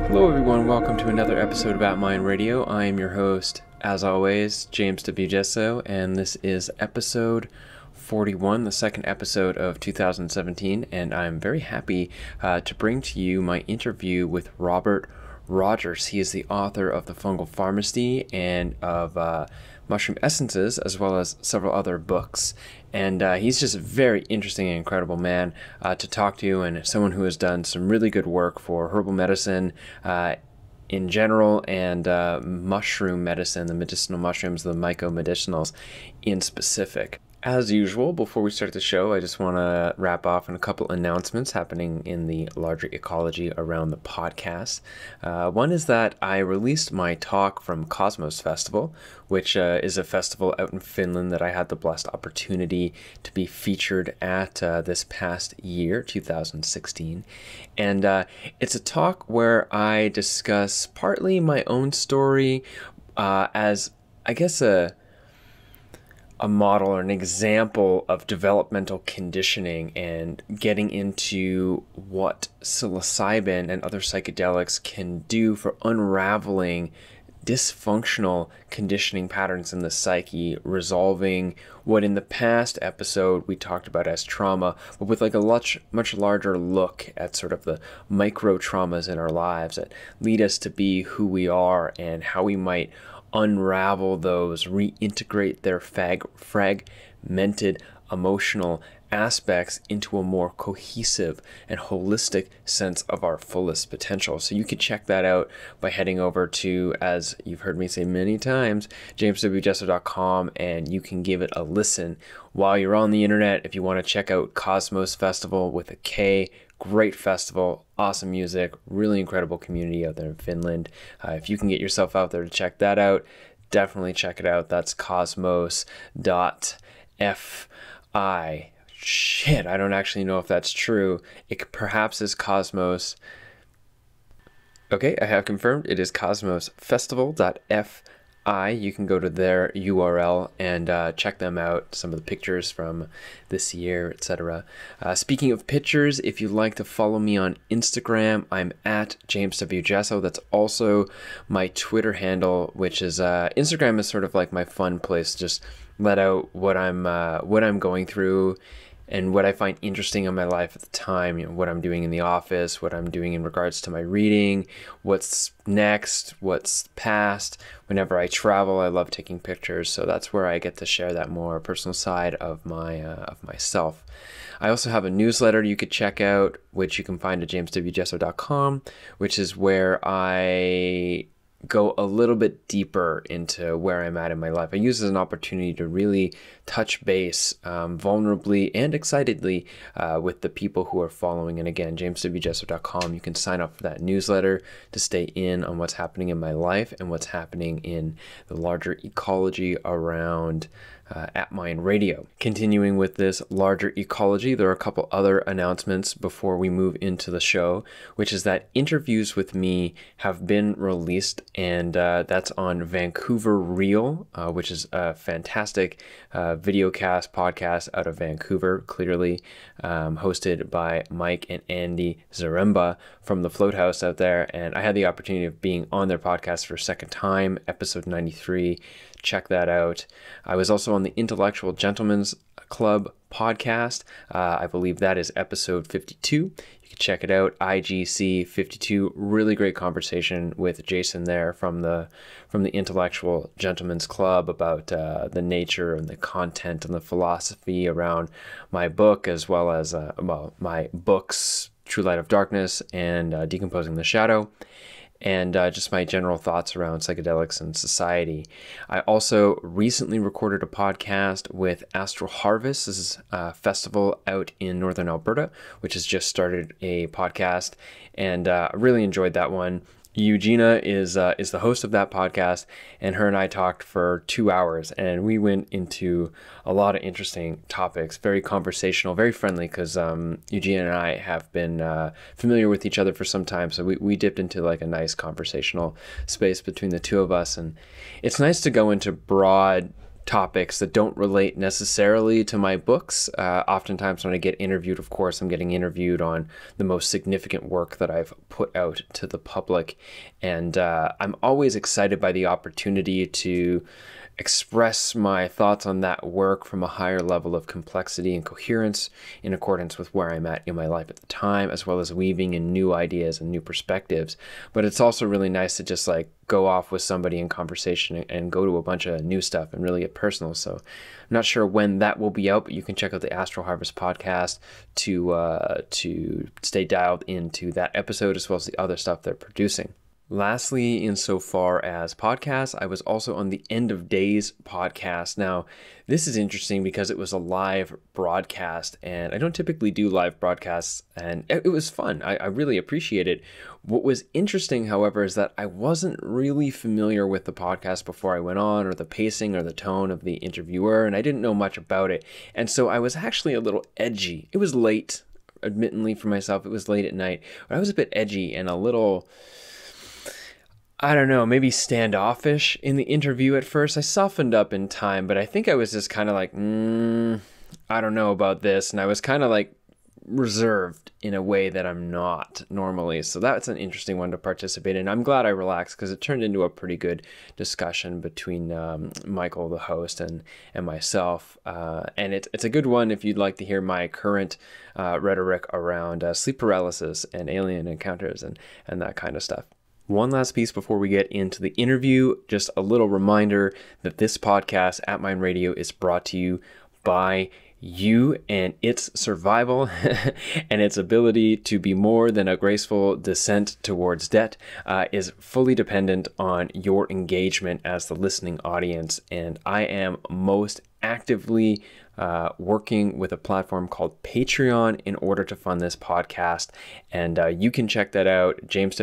Hello everyone, welcome to another episode of ATTMind Radio. I am your host, as always, James W. Jesso, and this is episode 41, the second episode of 2017, and I'm very happy to bring to you my interview with Robert Rogers. He is the author of The Fungal Pharmacy and of Mushroom Essences, as well as several other books. And he's just a very interesting and incredible man to talk to, and someone who has done some really good work for herbal medicine in general, and mushroom medicine, the medicinal mushrooms, the myco-medicinals in specific. As usual, before we start the show, I just want to wrap off on a couple announcements happening in the larger ecology around the podcast. One is that I released my talk from Cosmos Festival, which is a festival out in Finland that I had the blessed opportunity to be featured at this past year, 2016. And it's a talk where I discuss partly my own story as, I guess, a model or an example of developmental conditioning and getting into what psilocybin and other psychedelics can do for unraveling dysfunctional conditioning patterns in the psyche, resolving what in the past episode we talked about as trauma, but with like a much larger look at sort of the micro traumas in our lives that lead us to be who we are and how we might unravel those, reintegrate their fragmented emotional aspects into a more cohesive and holistic sense of our fullest potential. So you can check that out by heading over to, as you've heard me say many times, jameswjesso.com, and you can give it a listen while you're on the internet. If you want to check out Cosmos Festival with a K, great festival, awesome music, really incredible community out there in Finland. If you can get yourself out there to check that out, definitely check it out. That's cosmos.fi. Shit, I don't actually know if that's true. It perhaps is Cosmos. Okay, I have confirmed. It is cosmosfestival.fi. You can go to their URL and check them out, some of the pictures from this year, etc. Speaking of pictures, if you'd like to follow me on Instagram, I'm at James W. Jesso. That's also my Twitter handle, which is Instagram is sort of like my fun place to just let out what I'm going through and what I find interesting in my life at the time, what I'm doing in the office, what I'm doing in regards to my reading, what's next, what's past. Whenever I travel, I love taking pictures, so that's where I get to share that more personal side of myself. I also have a newsletter you could check out, which you can find at jameswjesso.com, which is where I go a little bit deeper into where I'm at in my life. I use it as an opportunity to really touch base vulnerably and excitedly with the people who are following. And again, jameswjesso.com, you can sign up for that newsletter to stay in on what's happening in my life and what's happening in the larger ecology around ATTMind Radio. Continuing with this larger ecology, there are a couple other announcements before we move into the show, which is that interviews with me have been released, and that's on Vancouver Reel, which is a fantastic videocast podcast out of Vancouver, clearly hosted by Mike and Andy Zaremba from the Float House out there. And I had the opportunity of being on their podcast for a second time, episode 93. Check that out. I was also on the Intellectual Gentlemen's Club podcast. I believe that is episode 52. You can check it out. IGC 52. Really great conversation with Jason there from the Intellectual Gentlemen's Club about the nature and the content and the philosophy around my book, as well as my books, True Light of Darkness and Decomposing the Shadow, and just my general thoughts around psychedelics and society. I also recently recorded a podcast with Astral Harvest. This is a festival out in northern Alberta, which has just started a podcast, and I really enjoyed that one. Eugenia is the host of that podcast, and her and I talked for 2 hours, and we went into a lot of interesting topics, very conversational, very friendly, because Eugenia and I have been familiar with each other for some time, so we dipped into like a nice conversational space between the two of us, and it's nice to go into broad topics that don't relate necessarily to my books. Oftentimes when I get interviewed, of course, I'm getting interviewed on the most significant work that I've put out to the public. And I'm always excited by the opportunity to express my thoughts on that work from a higher level of complexity and coherence in accordance with where I'm at in my life at the time, as well as weaving in new ideas and new perspectives. But it's also really nice to just like go off with somebody in conversation and go to a bunch of new stuff and really get personal. So I'm not sure when that will be out, but you can check out the Astral Harvest podcast to stay dialed into that episode, as well as the other stuff they're producing. Lastly, insofar as podcasts, I was also on the End of Days podcast. Now, this is interesting because it was a live broadcast, and I don't typically do live broadcasts, and it was fun. I really appreciate it. What was interesting, however, is that I wasn't really familiar with the podcast before I went on, or the pacing or the tone of the interviewer, and I didn't know much about it. And so I was actually a little edgy. It was late, admittedly for myself. It was late at night, but I was a bit edgy and a little, I don't know, maybe standoffish in the interview at first. I softened up in time, but I think I was just kind of like, I don't know about this. And I was kind of like reserved in a way that I'm not normally. So that's an interesting one to participate in. I'm glad I relaxed because it turned into a pretty good discussion between Michael, the host, and myself. And it's a good one if you'd like to hear my current rhetoric around sleep paralysis and alien encounters and that kind of stuff. One last piece before we get into the interview, just a little reminder that this podcast, ATTMind Radio, is brought to you by you, and its survival and its ability to be more than a graceful descent towards debt is fully dependent on your engagement as the listening audience. And I am most actively working with a platform called Patreon in order to fund this podcast. And you can check that out,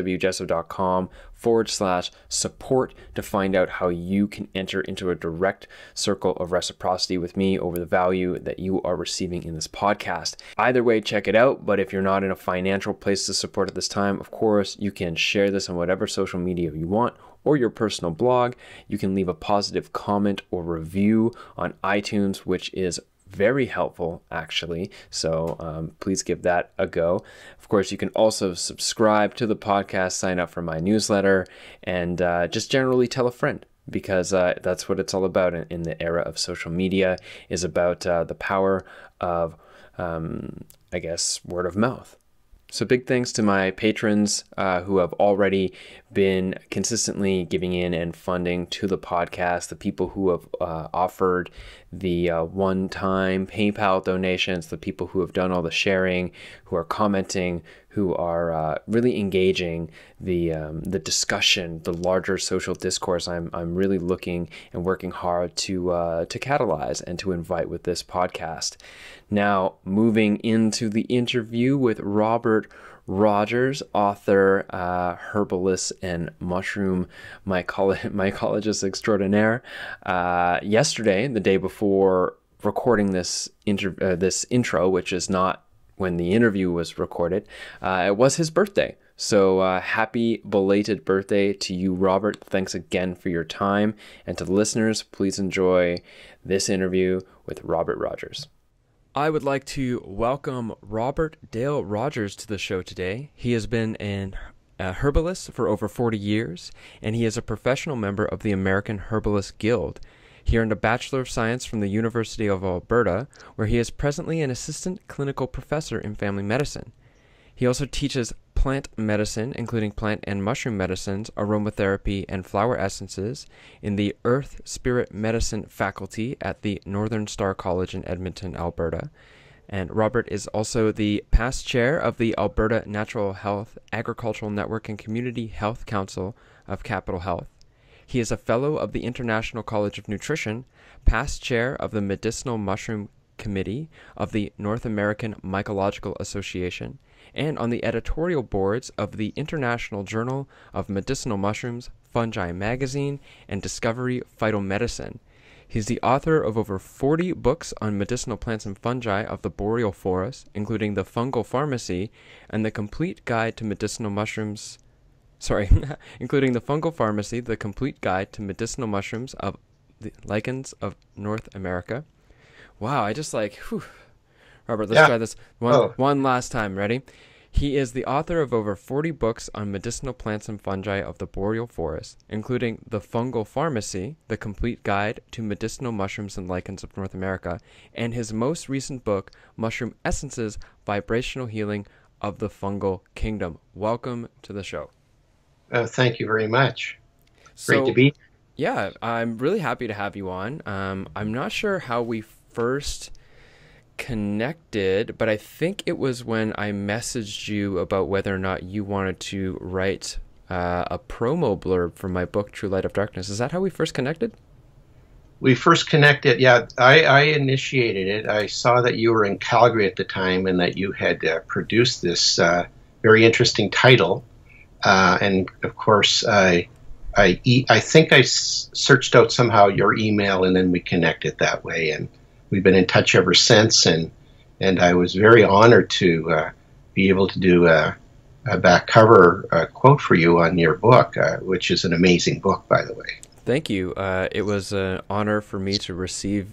jameswjesso.com/support, to find out how you can enter into a direct circle of reciprocity with me over the value that you are receiving in this podcast. Either way, check it out. But if you're not in a financial place to support at this time, of course, you can share this on whatever social media you want, or your personal blog. You can leave a positive comment or review on iTunes, which is very helpful, actually. So please give that a go. Of course, you can also subscribe to the podcast, sign up for my newsletter, and just generally tell a friend, because that's what it's all about in the era of social media, is about the power of, I guess, word of mouth. So big thanks to my patrons who have already been consistently giving in and funding to the podcast, the people who have offered the one-time PayPal donations, the people who have done all the sharing, who are commenting, who are really engaging the discussion, the larger social discourse. I'm really looking and working hard to catalyze and to invite with this podcast. Now, moving into the interview with Robert Rogers, author, herbalist, and mushroom mycologist extraordinaire. Yesterday, the day before recording this intro, which is not when the interview was recorded, it was his birthday. So happy belated birthday to you, Robert. Thanks again for your time. And to the listeners, please enjoy this interview with Robert Rogers. I would like to welcome Robert Dale Rogers to the show today. He has been a herbalist for over 40 years, and he is a professional member of the American Herbalist Guild. He earned a Bachelor of Science from the University of Alberta, where he is presently an assistant clinical professor in family medicine. He also teaches plant medicine, including plant and mushroom medicines, aromatherapy, and flower essences in the Earth Spirit Medicine faculty at the Northern Star College in Edmonton, Alberta. And Robert is also the past chair of the Alberta Natural Health Agricultural Network and Community Health Council of Capital Health. He is a fellow of the International College of Nutrition, past chair of the Medicinal Mushroom Committee of the North American Mycological Association, and on the editorial boards of the International Journal of Medicinal Mushrooms, Fungi Magazine, and Discovery Phytomedicine. He's the author of over 40 books on medicinal plants and fungi of the boreal forest, including The Fungal Pharmacy and The Complete Guide to Medicinal Mushrooms, including The Fungal Pharmacy, The Complete Guide to Medicinal Mushrooms of the lichens of North America. Wow, I just like, whew. Robert, let's try this one last time. Ready? He is the author of over 40 books on medicinal plants and fungi of the boreal forest, including The Fungal Pharmacy, The Complete Guide to Medicinal Mushrooms and Lichens of North America, and his most recent book, Mushroom Essences, Vibrational Healing of the Fungal Kingdom. Welcome to the show. Thank you very much. Great to be. Yeah, I'm really happy to have you on. I'm not sure how we first connected, but I think it was when I messaged you about whether or not you wanted to write a promo blurb for my book, True Light of Darkness. Is that how we first connected? We first connected, yeah. I initiated it. I saw that you were in Calgary at the time and that you had produced this very interesting title. And of course, I think I searched out somehow your email, and then we connected that way. And we've been in touch ever since, and I was very honored to be able to do a back cover quote for you on your book, which is an amazing book, by the way. Thank you. It was an honor for me to receive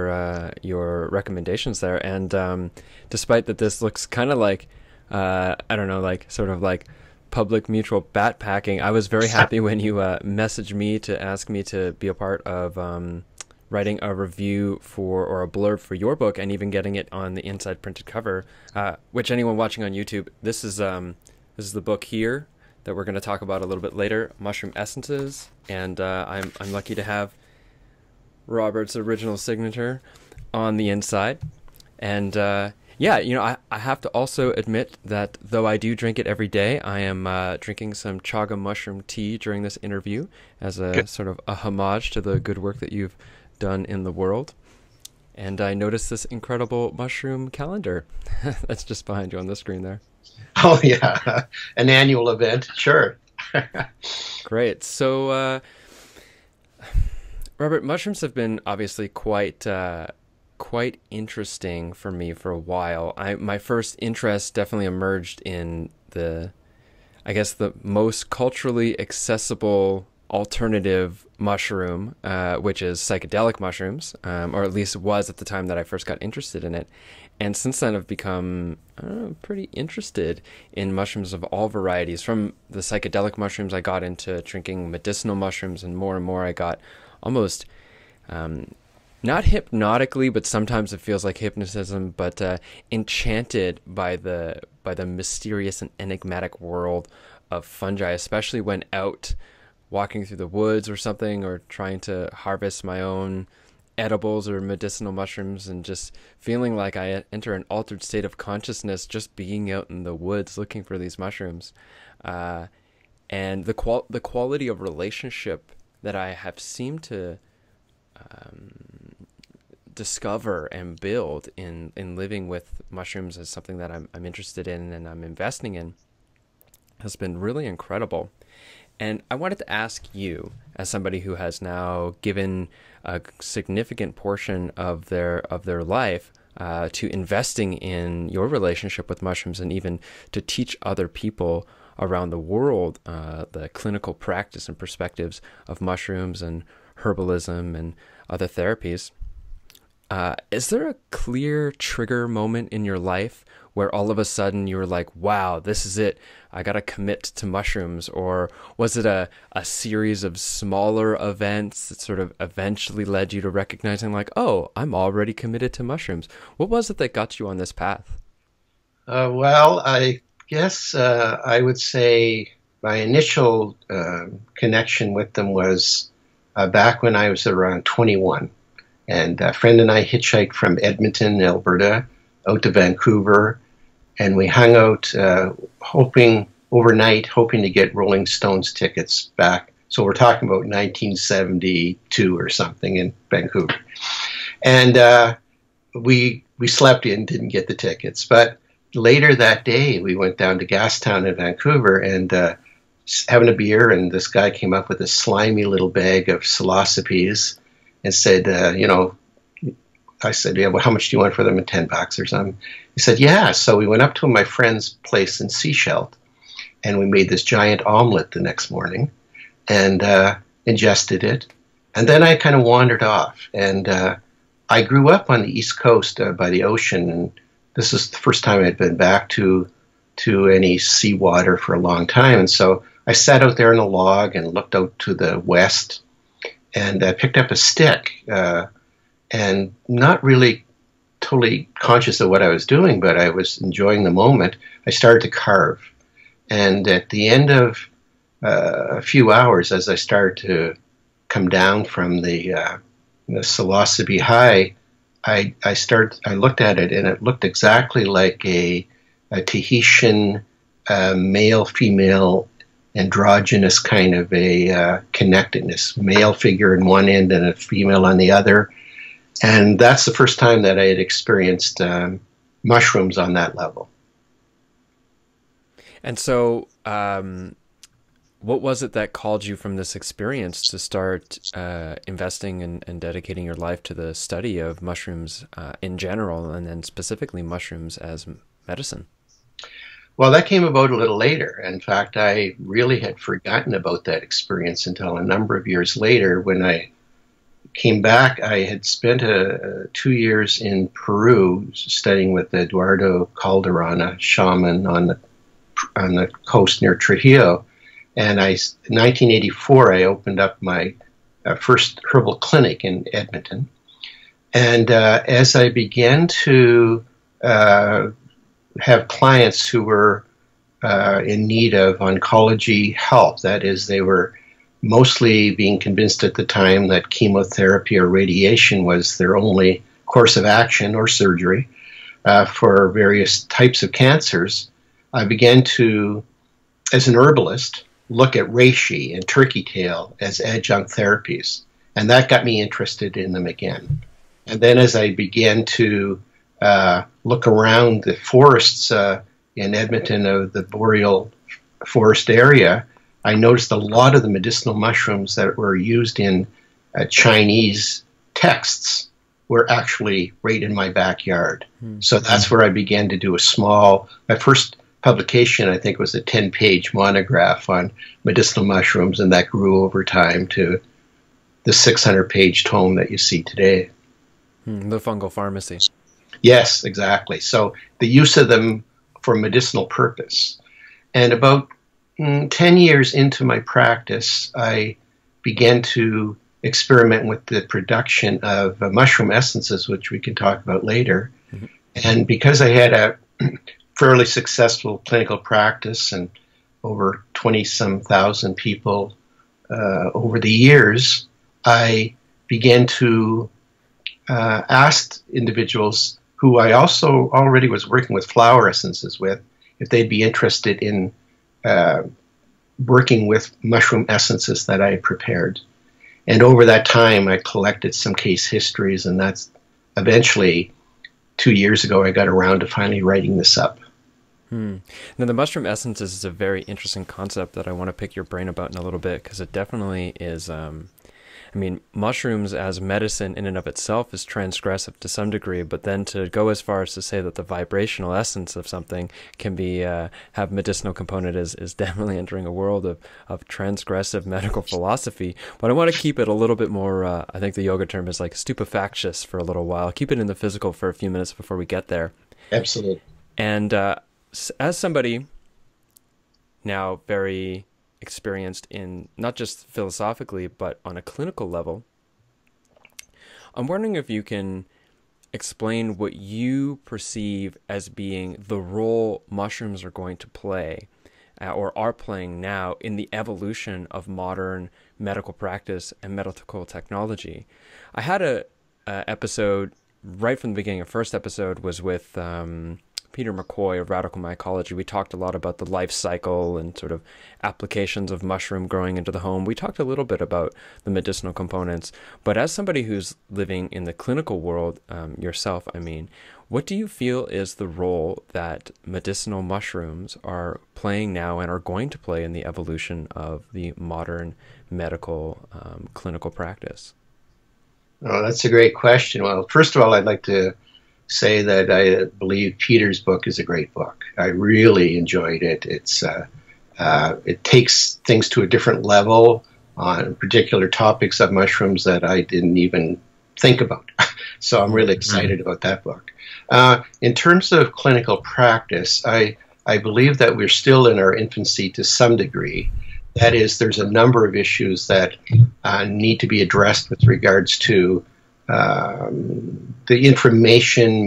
your recommendations there. And despite that this looks kind of like, I don't know, like sort of like public mutual backpacking, I was very happy when you messaged me to ask me to be a part of writing a review or a blurb for your book, and even getting it on the inside printed cover, which anyone watching on YouTube, this is the book here that we're going to talk about a little bit later, Mushroom Essences, and I'm lucky to have Robert's original signature on the inside. And yeah, you know, I have to also admit that though I do drink it every day, I am drinking some chaga mushroom tea during this interview as a sort of a homage to the good work that you've done in the world. And I noticed this incredible mushroom calendar that's just behind you on the screen there. Oh yeah, an annual event, sure. Great. So Robert, mushrooms have been obviously quite interesting for me for a while. My first interest definitely emerged in the most culturally accessible alternative mushroom, which is psychedelic mushrooms, or at least was at the time that I first got interested in it. And since then I've become pretty interested in mushrooms of all varieties. From the psychedelic mushrooms, I got into drinking medicinal mushrooms, and more I got almost not hypnotically, but sometimes it feels like hypnotism, but enchanted by the mysterious and enigmatic world of fungi, especially when out walking through the woods or something, or trying to harvest my own edibles or medicinal mushrooms, and just feeling like I enter an altered state of consciousness just being out in the woods looking for these mushrooms. And the quality of relationship that I have seemed to discover and build in living with mushrooms is something that I'm interested in and I'm investing in has been really incredible. And I wanted to ask you, as somebody who has now given a significant portion of their life to investing in your relationship with mushrooms, and even to teach other people around the world the clinical practice and perspectives of mushrooms and herbalism and other therapies. Is there a clear trigger moment in your life where all of a sudden you were like, wow, this is it, I got to commit to mushrooms? Or was it a series of smaller events that sort of eventually led you to recognizing like, oh, I'm already committed to mushrooms? What was it that got you on this path? Well, I guess I would say my initial connection with them was back when I was around 21. And a friend and I hitchhiked from Edmonton, Alberta, out to Vancouver, and we hung out overnight, hoping to get Rolling Stones tickets back. So we're talking about 1972 or something in Vancouver. And we slept in, didn't get the tickets. But later that day, we went down to Gastown in Vancouver and having a beer, and this guy came up with a slimy little bag of psilocybes and said, I said, yeah, well, how much do you want for them? $10 or something. He said, yeah. So we went up to my friend's place in Sechelt, and we made this giant omelet the next morning and ingested it. And then I kind of wandered off. And I grew up on the East Coast by the ocean. And this is the first time I'd been back to any seawater for a long time. And so I sat out there on a log and looked out to the west, and I picked up a stick, and not really totally conscious of what I was doing, but I was enjoying the moment. I started to carve. And at the end of a few hours, as I started to come down from the psilocybe high, I looked at it, and it looked exactly like a Tahitian male-female androgynous kind of a connectedness, male figure in one end and a female on the other. And that's the first time that I had experienced mushrooms on that level. And so what was it that called you from this experience to start investing and dedicating your life to the study of mushrooms in general, and then specifically mushrooms as medicine? Well, that came about a little later. In fact, I really had forgotten about that experience until a number of years later. When I came back, I had spent 2 years in Peru studying with Eduardo Calderon, a shaman on the coast near Trujillo. And in 1984, I opened up my first herbal clinic in Edmonton. And as I began to have clients who were in need of oncology help, that is, they were mostly being convinced at the time that chemotherapy or radiation was their only course of action, or surgery for various types of cancers, I began to, as an herbalist, look at reishi and turkey tail as adjunct therapies. And that got me interested in them again. And then as I began to look around the forests in Edmonton, of the boreal forest area, I noticed a lot of the medicinal mushrooms that were used in Chinese texts were actually right in my backyard. So that's where I began to do my first publication, I think, was a 10-page monograph on medicinal mushrooms, and that grew over time to the 600-page tome that you see today. The fungal pharmacy. Yes, exactly. So the use of them for medicinal purpose. And about 10 years into my practice, I began to experiment with the production of mushroom essences, which we can talk about later. Mm-hmm. And because I had a fairly successful clinical practice and over 20-some thousand people over the years, I began to ask individuals who I also already was working with flower essences with, if they'd be interested in working with mushroom essences that I had prepared. And over that time, I collected some case histories, and that's eventually 2 years ago, I got around to finally writing this up. Now, the mushroom essences is a very interesting concept that I want to pick your brain about in a little bit, because it definitely is, mushrooms as medicine in and of itself is transgressive to some degree, but then to go as far as to say that the vibrational essence of something can be have medicinal component is definitely entering a world of transgressive medical philosophy. But I want to keep it a little bit more, I think the yoga term is like stupefactious for a little while. Keep it in the physical for a few minutes before we get there. Absolutely. And as somebody now very experienced in not just philosophically, but on a clinical level, I'm wondering if you can explain what you perceive as being the role mushrooms are going to play or are playing now in the evolution of modern medical practice and medical technology. I had a episode right from the beginning. Our first episode was with Peter McCoy of Radical Mycology. We talked a lot about the life cycle and sort of applications of mushroom growing into the home. We talked a little bit about the medicinal components, but as somebody who's living in the clinical world yourself, what do you feel is the role that medicinal mushrooms are playing now and are going to play in the evolution of the modern medical clinical practice? Oh, that's a great question. Well, first of all, I'd like to say that I believe Peter's book is a great book. I really enjoyed it. It takes things to a different level on particular topics of mushrooms that I didn't even think about. So I'm really excited about that book. In terms of clinical practice, I believe that we're still in our infancy to some degree. That is, there's a number of issues that need to be addressed with regards to the information,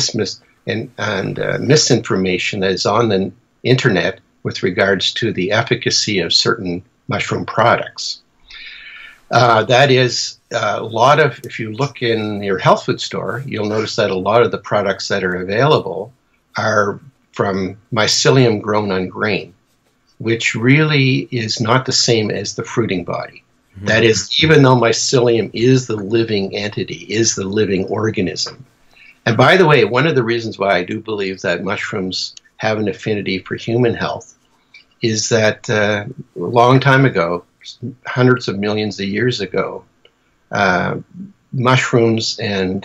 misinformation that is on the internet with regards to the efficacy of certain mushroom products. That is, a lot of, if you look in your health food store, you'll notice that a lot of the products that are available are from mycelium grown on grain, which really is not the same as the fruiting body. Mm-hmm. That is, even though mycelium is the living entity, is the living organism. And by the way, one of the reasons why I do believe that mushrooms have an affinity for human health is that a long time ago, hundreds of millions of years ago, mushrooms and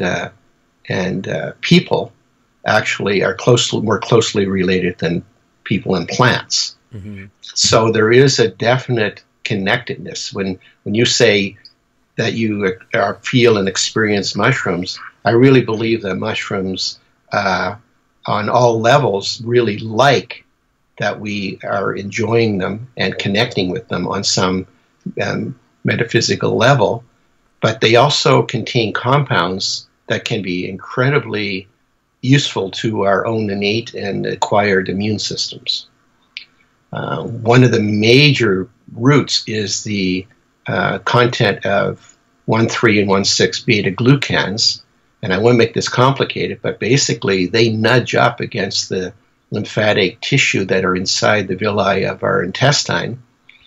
people actually are more closely related than people and plants. Mm-hmm. So there is a definite connectedness. When you say that you feel and experience mushrooms, I really believe that mushrooms on all levels really like that we are enjoying them and connecting with them on some metaphysical level, but they also contain compounds that can be incredibly useful to our own innate and acquired immune systems. One of the major roots is the content of 1,3 and 1,6 beta-glucans, and I won't make this complicated, but basically they nudge up against the lymphatic tissue that are inside the villi of our intestine,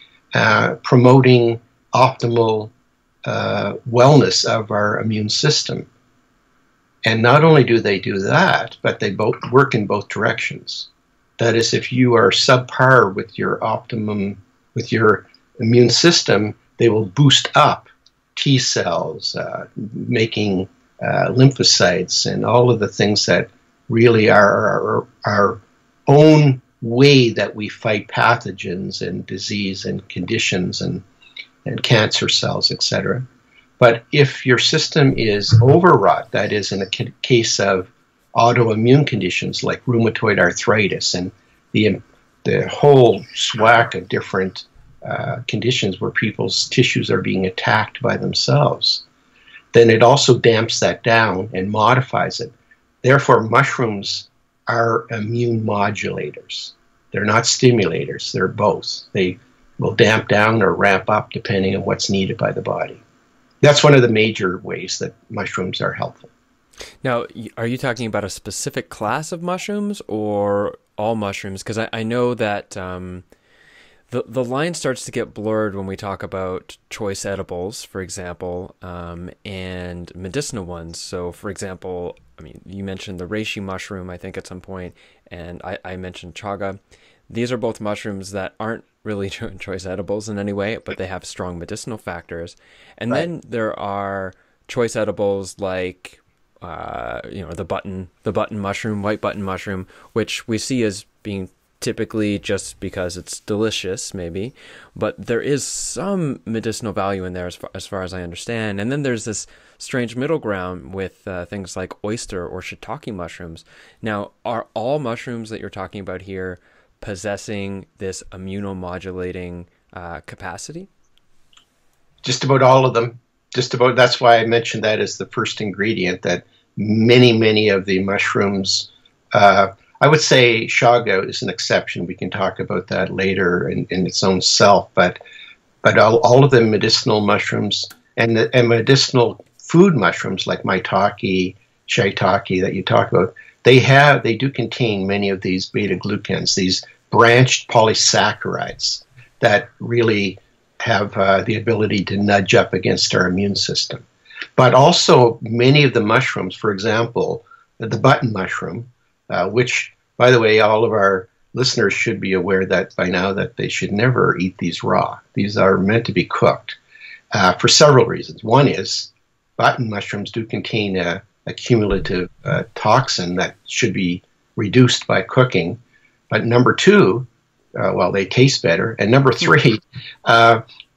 promoting optimal wellness of our immune system. And not only do they do that, but they both work in both directions. That is, if you are subpar with your optimum, with your immune system, they will boost up T cells, making lymphocytes, and all of the things that really are our own way that we fight pathogens and disease and conditions and cancer cells, etc. But if your system is overwrought, that is, in a case of autoimmune conditions like rheumatoid arthritis and the whole swack of different conditions where people's tissues are being attacked by themselves, then it also damps that down and modifies it. Therefore, mushrooms are immune modulators. They're not stimulators. They're both. They will damp down or ramp up depending on what's needed by the body. That's one of the major ways that mushrooms are helpful. Now, are you talking about a specific class of mushrooms or all mushrooms? Because I know that the line starts to get blurred when we talk about choice edibles, for example, and medicinal ones. So, for example, I mean, you mentioned the reishi mushroom, I think, at some point, and I mentioned chaga. These are both mushrooms that aren't really choice edibles in any way, but they have strong medicinal factors. And right. Then there are choice edibles like the button mushroom, white button mushroom, which we see as being typically just because it's delicious, maybe, but there is some medicinal value in there as far as I understand. And then there's this strange middle ground with things like oyster or shiitake mushrooms. Now, are all mushrooms that you're talking about here possessing this immunomodulating capacity? Just about all of them. Just about. That's why I mentioned that as the first ingredient, that many of the mushrooms, I would say chaga is an exception. We can talk about that later in its own self, but all of the medicinal mushrooms and medicinal food mushrooms like maitake, shiitake that you talk about, they do contain many of these beta-glucans, these branched polysaccharides that really have the ability to nudge up against our immune system. But also many of the mushrooms, for example, the button mushroom, which, by the way, all of our listeners should be aware that by now that they should never eat these raw. These are meant to be cooked for several reasons. One is button mushrooms do contain a cumulative toxin that should be reduced by cooking. But number two, they taste better. And number three,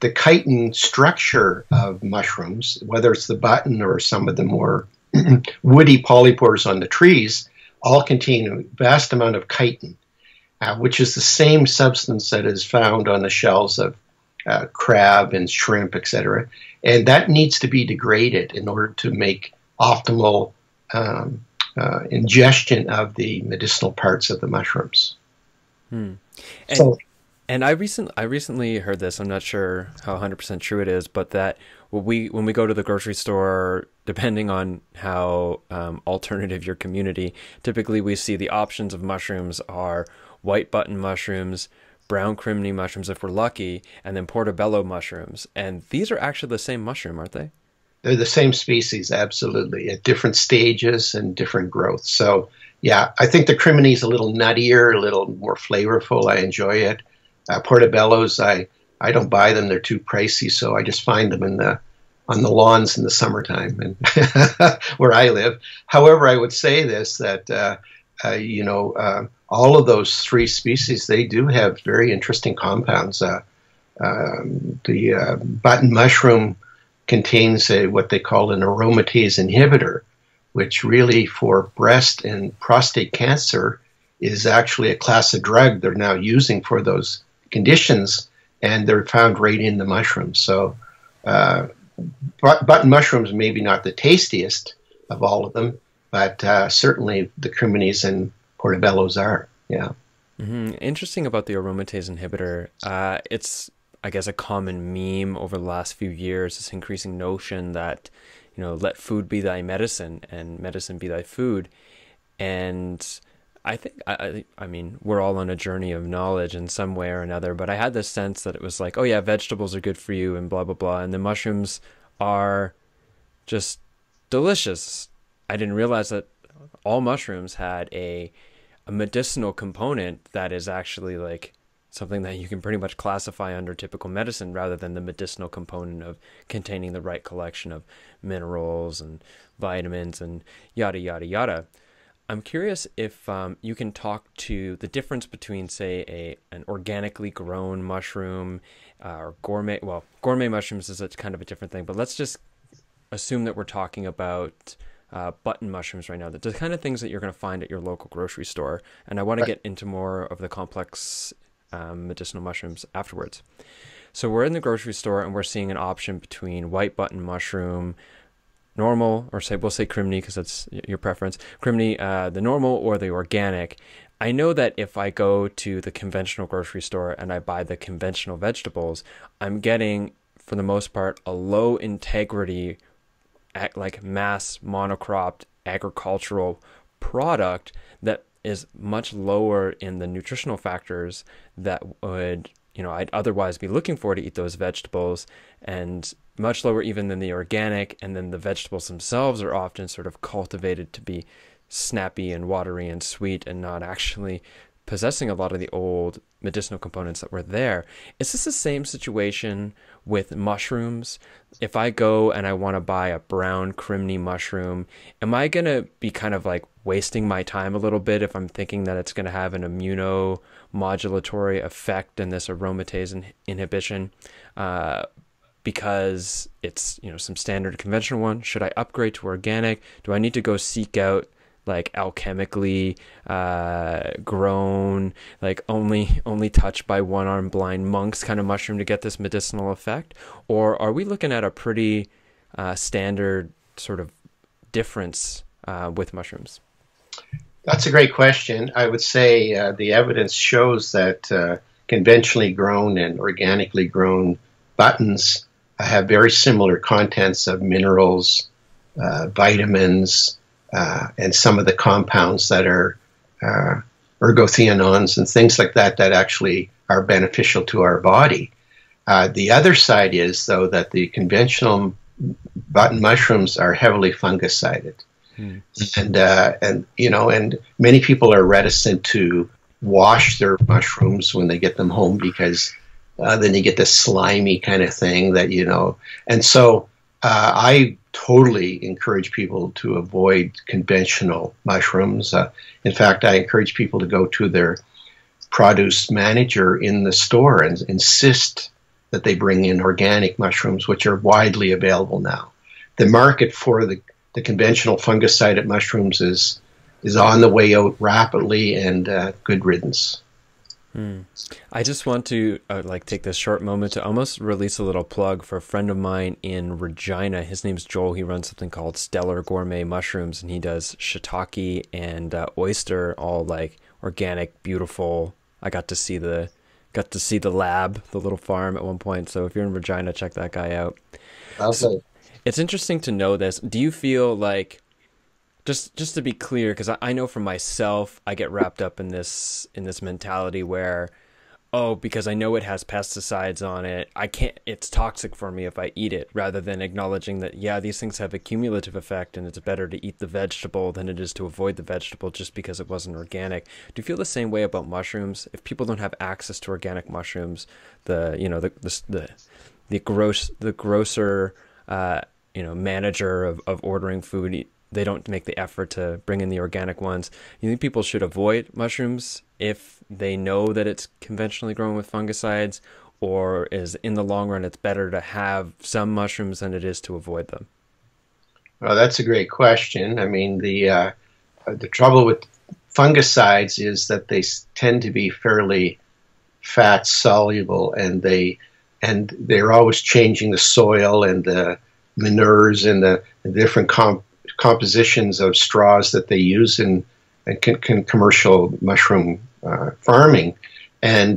the chitin structure of mushrooms, whether it's the button or some of the more woody polypores on the trees, all contain a vast amount of chitin, which is the same substance that is found on the shells of crab and shrimp, etc. And that needs to be degraded in order to make optimal ingestion of the medicinal parts of the mushrooms. And, so, and I recently heard this. I'm not sure how 100% true it is, but that when we go to the grocery store, depending on how alternative your community, typically we see the options of mushrooms are white button mushrooms, brown criminy mushrooms if we're lucky, and then portobello mushrooms. And these are actually the same mushroom, aren't they? They're the same species, absolutely, at different stages and different growths. So, yeah, I think the criminy is a little nuttier, a little more flavorful. I enjoy it. Portobellos, I don't buy them; they're too pricey. So I just find them on the lawns in the summertime, and where I live. However, I would say this that all of those three species, they do have very interesting compounds. The button mushroom contains what they call an aromatase inhibitor, which really for breast and prostate cancer is actually a class of drug they're now using for those conditions, and they're found right in the mushrooms. So button mushrooms maybe not the tastiest of all of them, but certainly the criminis and portobellos are. Yeah. Mm-hmm. Interesting about the aromatase inhibitor. It's, I guess, a common meme over the last few years, this increasing notion that, let food be thy medicine and medicine be thy food. And I think, I mean, we're all on a journey of knowledge in some way or another, but I had this sense that it was like, oh yeah, vegetables are good for you and blah, blah, blah. And the mushrooms are just delicious. I didn't realize that all mushrooms had a medicinal component that is actually like something that you can pretty much classify under typical medicine, rather than the medicinal component of containing the right collection of minerals and vitamins and yada, yada, yada. I'm curious if you can talk to the difference between, say, an organically grown mushroom or gourmet. Well, gourmet mushrooms is kind of a different thing, but let's just assume that we're talking about button mushrooms right now, the kind of things that you're going to find at your local grocery store. And I want to get into more of the complex medicinal mushrooms afterwards. So we're in the grocery store and we're seeing an option between white button mushroom, normal, or we'll say criminy because that's your preference, criminy, the normal or the organic. I know that if I go to the conventional grocery store and I buy the conventional vegetables, I'm getting, for the most part, a low integrity, like mass monocropped agricultural product that is much lower in the nutritional factors that would, I'd otherwise be looking for to eat those vegetables, and much lower even than the organic. And then the vegetables themselves are often sort of cultivated to be snappy and watery and sweet and not actually possessing a lot of the old medicinal components that were there. Is this the same situation with mushrooms? If I go and I want to buy a brown criminy mushroom, am I going to be kind of like wasting my time a little bit if I'm thinking that it's going to have an immunomodulatory effect in this aromatase inhibition because it's, some standard conventional one? Should I upgrade to organic? Do I need to go seek out like alchemically grown, like only touched by one-armed blind monks kind of mushroom to get this medicinal effect? Or are we looking at a pretty standard sort of difference with mushrooms? That's a great question. I would say the evidence shows that conventionally grown and organically grown buttons have very similar contents of minerals, vitamins, and some of the compounds that are ergothioneins and things like that actually are beneficial to our body. The other side is, though, that the conventional button mushrooms are heavily fungicided. And many people are reticent to wash their mushrooms when they get them home because then you get this slimy kind of thing that, and so I totally encourage people to avoid conventional mushrooms. In fact, I encourage people to go to their produce manager in the store and insist that they bring in organic mushrooms, which are widely available now. The market for the conventional fungicided mushrooms is on the way out rapidly, and good riddance. I just want to take this short moment to almost release a little plug for a friend of mine in Regina. His name's Joel. He runs something called Stellar Gourmet Mushrooms, and he does shiitake and oyster, all like organic, beautiful. I got to see the lab, the little farm at one point. So if you're in Regina, check that guy out. So, it's interesting to know this. Do you feel like, just to be clear, because I know for myself, I get wrapped up in this mentality where, oh, because I know it has pesticides on it, it's toxic for me if I eat it, rather than acknowledging that, yeah, these things have a cumulative effect and it's better to eat the vegetable than it is to avoid the vegetable just because it wasn't organic. Do you feel the same way about mushrooms? If people don't have access to organic mushrooms, the grocer, manager of ordering food, they don't make the effort to bring in the organic ones. You think people should avoid mushrooms if they know that it's conventionally grown with fungicides, or is in the long run it's better to have some mushrooms than it is to avoid them? Well, that's a great question. I mean, the trouble with fungicides is that they tend to be fairly fat soluble, and they're always changing the soil and the manures and the different compositions of straws that they use in commercial mushroom farming. And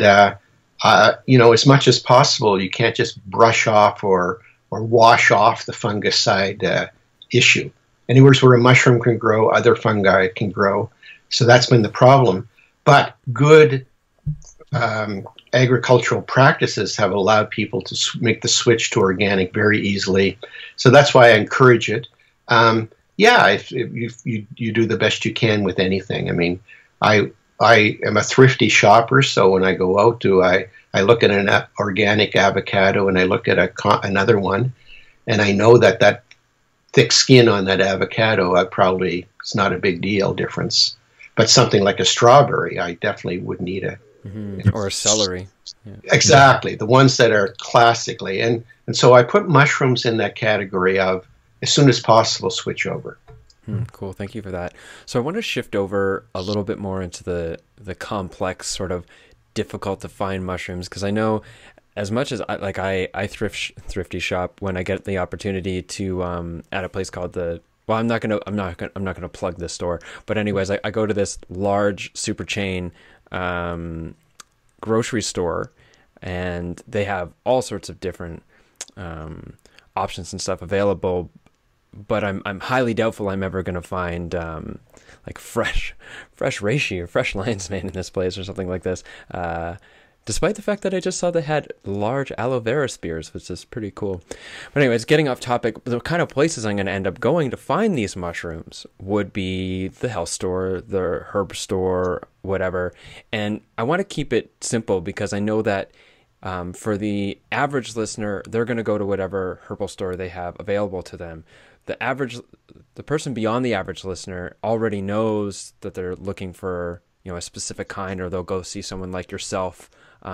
as much as possible, you can't just brush off or wash off the fungicide issue. Anywhere where a mushroom can grow, other fungi can grow. So that's been the problem. But good agricultural practices have allowed people to make the switch to organic very easily. So that's why I encourage it. If you do the best you can with anything. I mean, I am a thrifty shopper, so when I go out, I look at an organic avocado and I look at another one, and I know that thick skin on that avocado, it's not a big deal difference. But something like a strawberry, I definitely would need or a celery. Yeah. Exactly, the ones that are classically, and so I put mushrooms in that category of, as soon as possible, switch over. Cool. Thank you for that. So I want to shift over a little bit more into the complex, sort of difficult to find mushrooms, because I know as much as I thrifty shop when I get the opportunity to at a place called I'm not gonna plug this store, but anyways, I go to this large super chain grocery store, and they have all sorts of different options and stuff available. But I'm highly doubtful I'm ever going to find fresh reishi or fresh lion's mane in this place or something like this. Despite the fact that I just saw they had large aloe vera spears, which is pretty cool. But anyways, getting off topic, the kind of places I'm going to end up going to find these mushrooms would be the health store, the herb store, whatever. And I want to keep it simple because I know that for the average listener, they're going to go to whatever herbal store they have available to them. The person beyond the average listener already knows that they're looking for, a specific kind, or they'll go see someone like yourself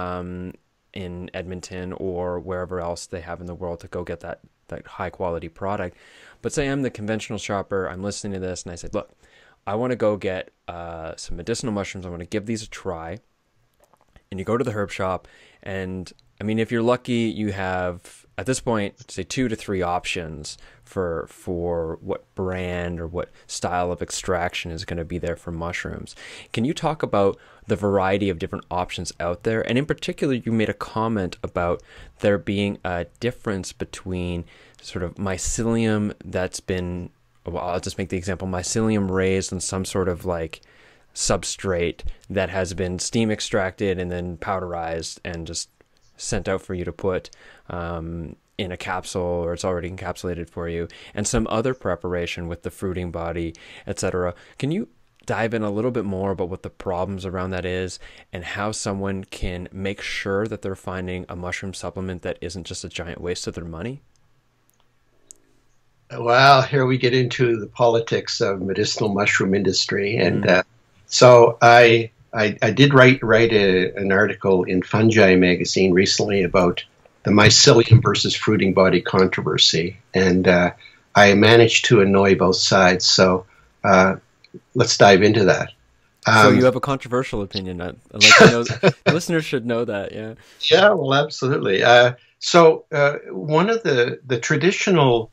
in Edmonton or wherever else they have in the world to go get that high quality product. But say I'm the conventional shopper, I'm listening to this, and I say, look, I want to go get some medicinal mushrooms. I want to give these a try. And you go to the herb shop, and I mean, if you're lucky, you have, at this point, say 2 to 3 options for what brand or what style of extraction is going to be there for mushrooms. Can you talk about the variety of different options out there? And in particular, you made a comment about there being a difference between sort of mycelium that's been, well, I'll just make the example, mycelium raised in some sort of like substrate that has been steam extracted and then powderized and just sent out for you to put in a capsule, or it's already encapsulated for you, and some other preparation with the fruiting body, etc. Can you dive in a little bit more about what the problems around that is and how someone can make sure that they're finding a mushroom supplement that isn't just a giant waste of their money? Well, here we get into the politics of medicinal mushroom industry, and so I did write an article in Fungi magazine recently about the mycelium versus fruiting body controversy, and I managed to annoy both sides. So let's dive into that. So you have a controversial opinion. I'd like to know, listeners should know that, yeah. Yeah, well, absolutely. So one of the traditional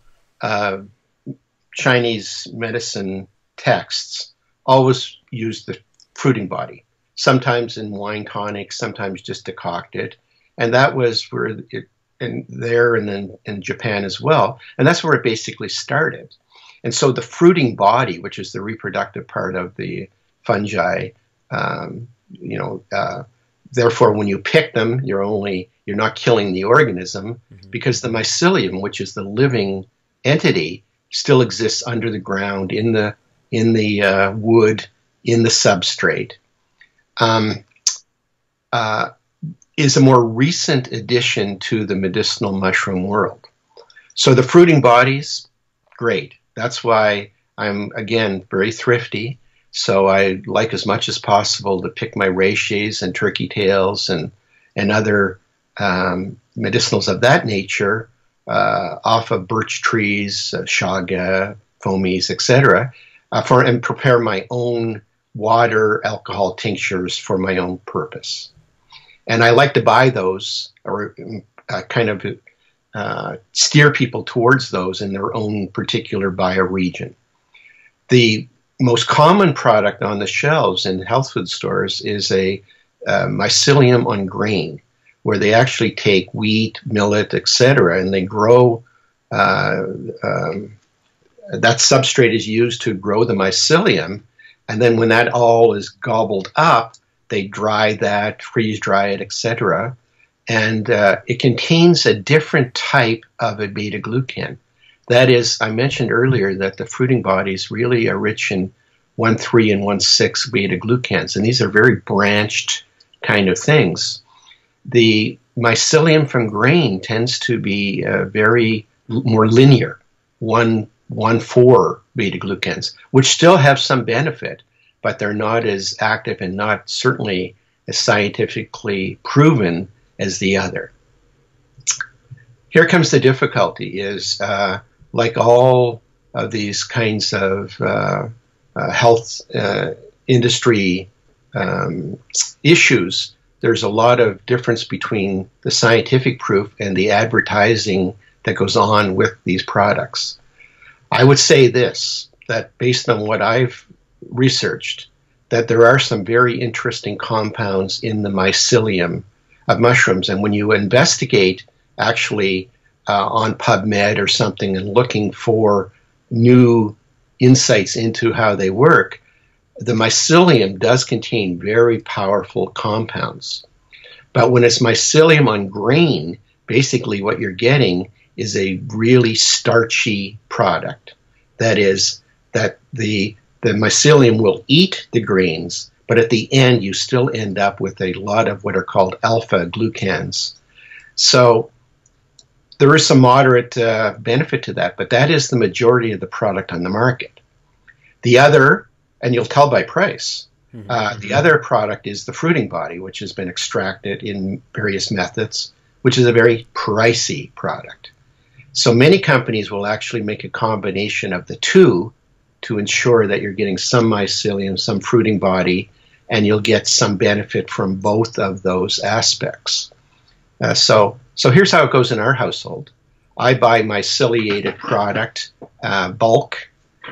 Chinese medicine texts always use the fruiting body, sometimes in wine tonics, sometimes just decocted. And that was where and then in Japan as well. And that's where it basically started. And so the fruiting body, which is the reproductive part of the fungi, therefore, when you pick them, you're not killing the organism, because the mycelium, which is the living entity, still exists under the ground, in the wood, in the substrate. Is a more recent addition to the medicinal mushroom world. So the fruiting bodies, great. That's why I'm, again, very thrifty. So I like as much as possible to pick my reishi and turkey tails and other medicinals of that nature off of birch trees, chaga, foamies, etc., and prepare my own water alcohol tinctures for my own purpose. And I like to buy those, or kind of steer people towards those in their own particular bioregion. The most common product on the shelves in health food stores is a mycelium on grain, where they actually take wheat, millet, etc., and they grow. That substrate is used to grow the mycelium, and then when that all is gobbled up, they dry that, freeze dry it, etc., and it contains a different type of a beta-glucan. That is, I mentioned earlier that the fruiting bodies really are rich in 1,3 and 1,6 beta-glucans, and these are very branched kind of things. The mycelium from grain tends to be very more linear, 1,4 beta-glucans, which still have some benefit, but they're not as active and not certainly as scientifically proven as the other. Here comes the difficulty, is like all of these kinds of health industry issues, there's a lot of difference between the scientific proof and the advertising that goes on with these products. I would say this, that based on what I've researched, that there are some very interesting compounds in the mycelium of mushrooms. And when you investigate actually on PubMed or something and looking for new insights into how they work, the mycelium does contain very powerful compounds. But when it's mycelium on grain, basically what you're getting is a really starchy product. That is, that the mycelium will eat the grains, but at the end you still end up with a lot of what are called alpha glucans. So there is some moderate benefit to that, but that is the majority of the product on the market. The other, and you'll tell by price, the other product is the fruiting body, which has been extracted in various methods, which is a very pricey product. So many companies will actually make a combination of the two to ensure that you're getting some mycelium, some fruiting body, and you'll get some benefit from both of those aspects. So here's how it goes in our household. I buy myceliated product, bulk,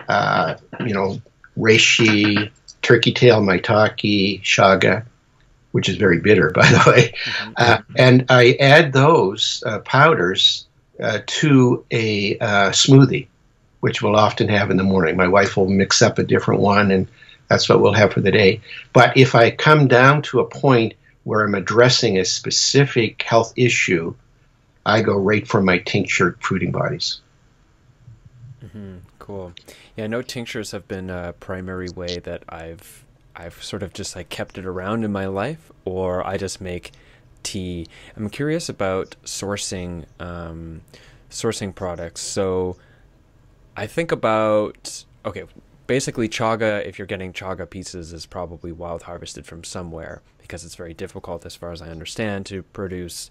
reishi, turkey tail, maitake, chaga, which is very bitter, by the way. And I add those powders to a smoothie, which we'll often have in the morning. My wife will mix up a different one, and that's what we'll have for the day. But if I come down to a point where I'm addressing a specific health issue, I go right for my tinctured fruiting bodies. Cool. Yeah, I know tinctures have been a primary way that I've sort of just like kept it around in my life, or I just make tea. I'm curious about sourcing products. So I think about, okay, basically chaga, if you're getting chaga pieces, is probably wild harvested from somewhere, because it's very difficult, as far as I understand, to produce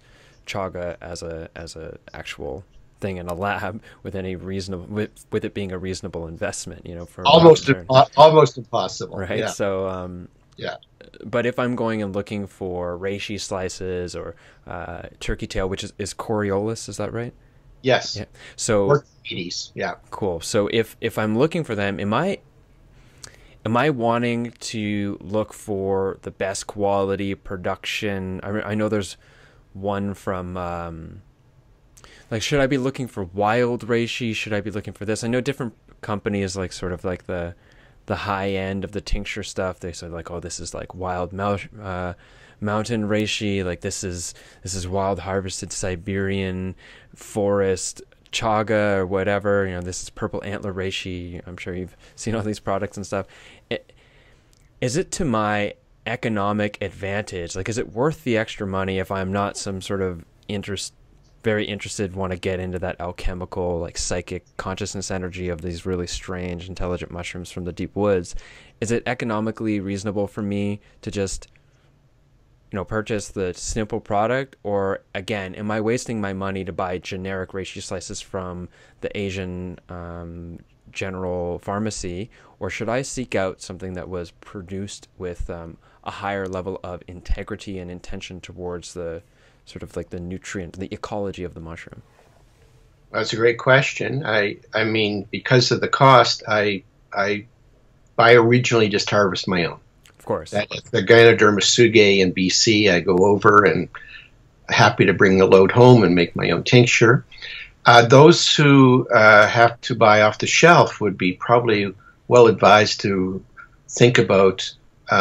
chaga as a actual thing in a lab with any reasonable with it being a reasonable investment, for a return. Almost impossible. Right. Yeah. So Yeah. but if I'm going and looking for reishi slices or turkey tail, which is Coriolis, is that right? Yes. Yeah. So Orchids. Yeah. cool. So if I'm looking for them, am I wanting to look for the best quality production? I know there's one from like, should I be looking for wild reishi? Should I be looking for this? I know different companies, like sort of like the high end of the tincture stuff, they say like, oh, this is like wild mountain reishi, like this is wild harvested Siberian forest chaga or whatever, this is purple antler reishi. I'm sure you've seen all these products and stuff. Is it to my economic advantage? Like, is it worth the extra money if I'm not some sort of very interested, want to get into that alchemical, like psychic consciousness energy of these really strange, intelligent mushrooms from the deep woods? Is it economically reasonable for me to just, purchase the simple product? Or again, am I wasting my money to buy generic reishi slices from the Asian general pharmacy? Or should I seek out something that was produced with a higher level of integrity and intention towards the sort of like the nutrient, the ecology of the mushroom? That's a great question. I mean, because of the cost, I originally just harvest my own. Of course. The Gynoderma sugae in BC, I go over and happy to bring the load home and make my own tincture. Those who have to buy off the shelf would be probably well advised to think about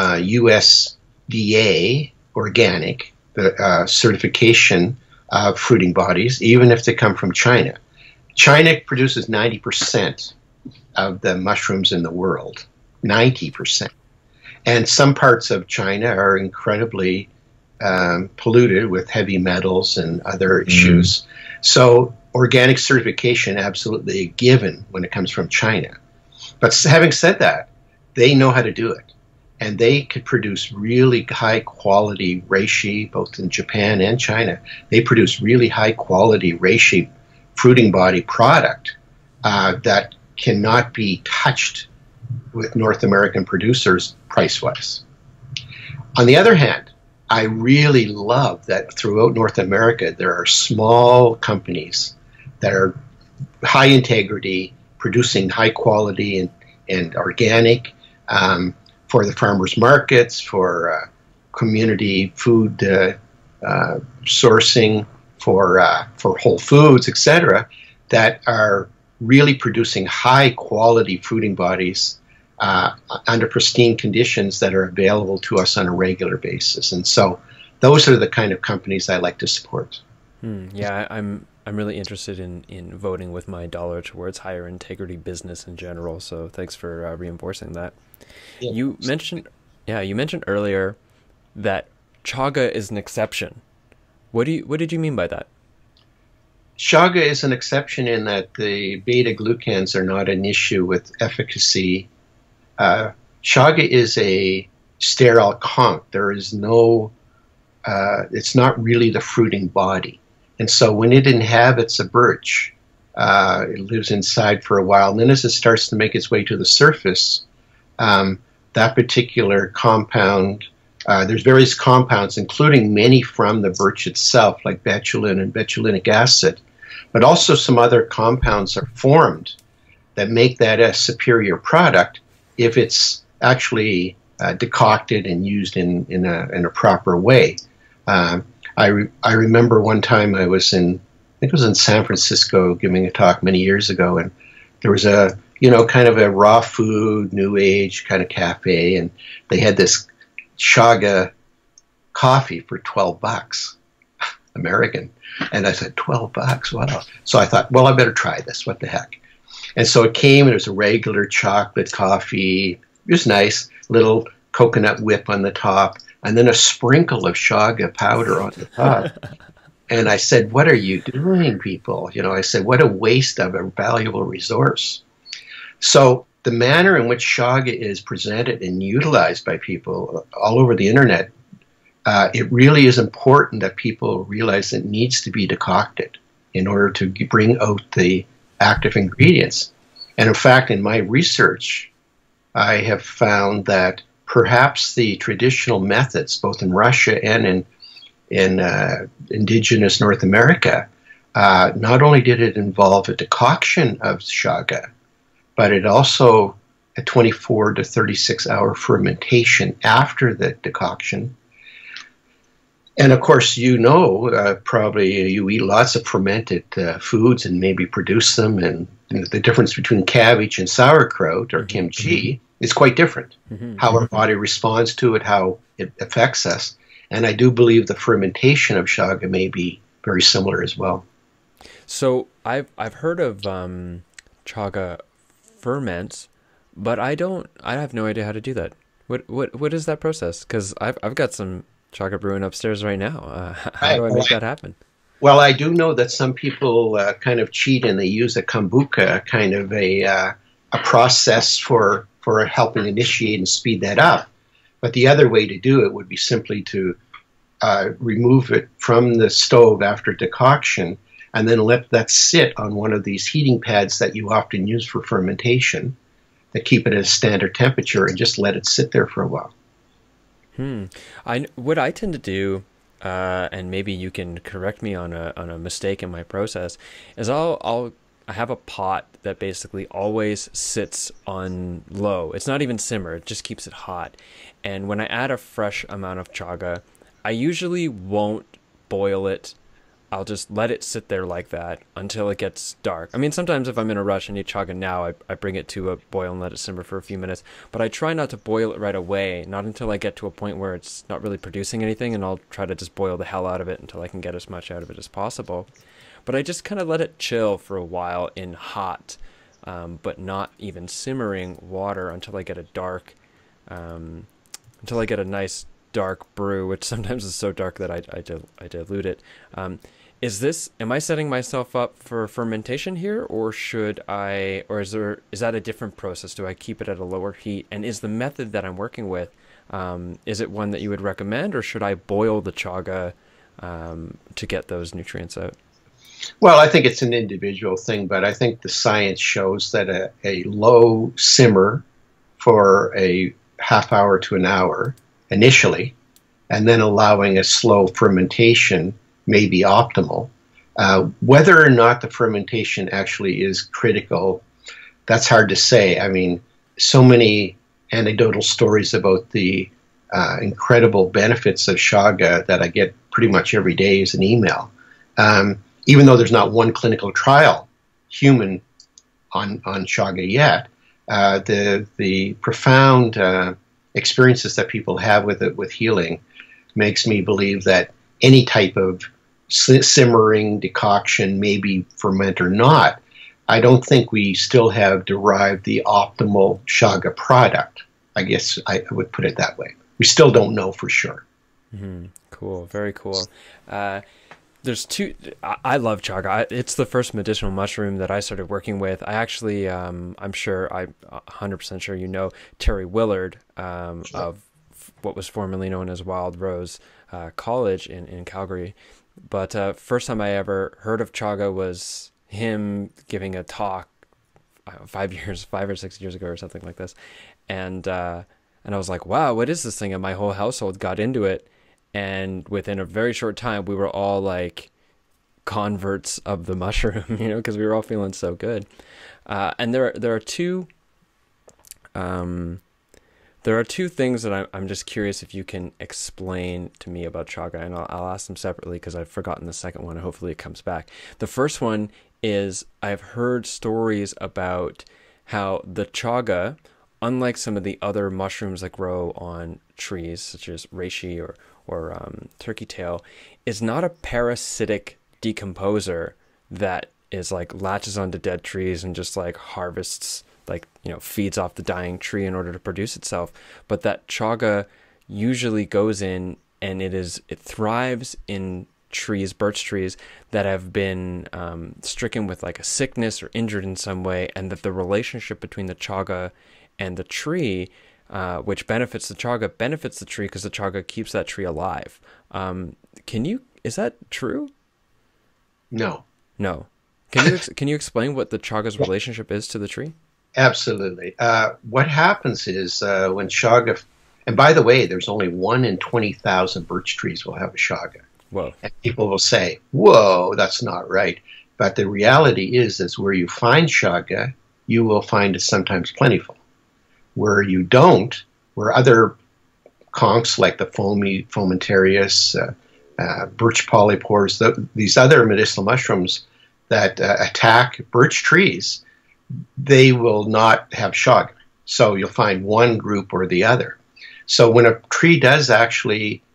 USDA organic, the certification of fruiting bodies, even if they come from China. China produces 90% of the mushrooms in the world, 90%. And some parts of China are incredibly polluted with heavy metals and other issues. So organic certification, absolutely a given when it comes from China. But having said that, they know how to do it. And they could produce really high quality reishi, both in Japan and China. They produce really high quality reishi fruiting body product that cannot be touched with North American producers price-wise. On the other hand, I really love that throughout North America, there are small companies that are high integrity, producing high quality and organic, for the farmers markets, for community food sourcing, for Whole Foods, etc., that are really producing high quality fruiting bodies under pristine conditions that are available to us on a regular basis. And so those are the kind of companies I like to support. Yeah, I'm really interested in voting with my dollar towards higher integrity business in general. So thanks for reinforcing that. Yeah. You mentioned earlier that chaga is an exception. What did you mean by that? Chaga is an exception in that the beta glucans are not an issue with efficacy. Chaga is a sterile conch. There is no, it's not really the fruiting body. And so when it inhabits a birch, it lives inside for a while. And then as it starts to make its way to the surface, that particular compound, there's various compounds, including many from the birch itself, like betulin and betulinic acid, but also some other compounds are formed that make that a superior product if it's actually decocted and used in a proper way. I remember one time I was I think it was in San Francisco giving a talk many years ago, and there was a, kind of a raw food, new age kind of cafe, and they had this chaga coffee for $12 American. And I said, $12, wow. So I thought, well, I better try this, what the heck. And so it came, and it was a regular chocolate coffee. It was nice, little coconut whip on the top, and then a sprinkle of chaga powder on the top. And I said, what are you doing, people? I said, what a waste of a valuable resource. So the manner in which chaga is presented and utilized by people all over the internet it really is important that people realize it needs to be decocted in order to bring out the active ingredients. And in fact, in my research, I have found that perhaps the traditional methods, both in Russia and in indigenous North America, not only did it involve a decoction of chaga, but it also a 24 to 36 hour fermentation after the decoction. And of course, probably you eat lots of fermented foods and maybe produce them, and the difference between cabbage and sauerkraut or kimchi is quite different. How our body responds to it, how it affects us. And I do believe the fermentation of chaga may be very similar as well. So I've heard of chaga ferments, but I have no idea how to do that. What is that process? Because I've got some chaga brewing upstairs right now. How do I make that happen? Well, I do know that some people kind of cheat and they use a kombucha, kind of a process for helping initiate and speed that up. But the other way to do it would be simply to remove it from the stove after decoction and then let that sit on one of these heating pads that you often use for fermentation that keep it at a standard temperature and just let it sit there for a while. What I tend to do, and maybe you can correct me on a mistake in my process, is I have a pot that basically always sits on low. It's not even simmer, it just keeps it hot. And when I add a fresh amount of chaga, I usually won't boil it. I'll just let it sit there like that until it gets dark. I mean, sometimes if I'm in a rush and need chaga now, I bring it to a boil and let it simmer for a few minutes. But I try not to boil it right away, not until I get to a point where it's not really producing anything, and I'll try to just boil the hell out of it until I can get as much out of it as possible. But I just kind of let it chill for a while in hot, but not even simmering water until I get a nice dark brew, which sometimes is so dark that I dilute it. Am I setting myself up for fermentation here, or is that a different process? Do I keep it at a lower heat? And is the method that I'm working with, is it one that you would recommend, or should I boil the chaga to get those nutrients out? Well, I think it's an individual thing, but I think the science shows that a low simmer for a half hour to an hour initially, and then allowing a slow fermentation may be optimal. Whether or not the fermentation actually is critical, that's hard to say. I mean, so many anecdotal stories about the incredible benefits of chaga that I get pretty much every day as an email. Even though there's not one clinical trial human on chaga yet, the profound experiences that people have with it, with healing, makes me believe that any type of simmering, decoction, maybe ferment or not, I don't think we still have derived the optimal chaga product. I guess I would put it that way. We still don't know for sure. Cool. Very cool. There's two. I love chaga. It's the first medicinal mushroom that I started working with. I actually, I'm 100% sure you know Terry Willard of what was formerly known as Wild Rose College in Calgary. But first time I ever heard of chaga was him giving a talk 5 or 6 years ago or something like this, and I was like, wow, what is this thing? And my whole household got into it. And within a very short time, we were all like converts of the mushroom, because we were all feeling so good. And there are two things that I'm just curious if you can explain to me about chaga, and I'll ask them separately because I've forgotten the second one, and hopefully it comes back. The first one is I've heard stories about how the chaga, unlike some of the other mushrooms that grow on trees, such as reishi or turkey tail, is not a parasitic decomposer that is like latches onto dead trees and just like harvests, like, feeds off the dying tree in order to produce itself. But that chaga usually goes in and it thrives in trees, birch trees that have been stricken with like a sickness or injured in some way, and that the relationship between the chaga and the tree which benefits the chaga, benefits the tree because the chaga keeps that tree alive. Is that true? No. No. Can you explain what the chaga's relationship is to the tree? Absolutely. What happens is when chaga, and by the way, there's only 1 in 20,000 birch trees will have a chaga. Whoa. And people will say, whoa, that's not right. But the reality is where you find chaga, you will find it sometimes plentiful. Where you don't, where other conchs like the fomentarius, birch polypores, these other medicinal mushrooms that attack birch trees, they will not have chaga. So you'll find one group or the other. So when a tree does actually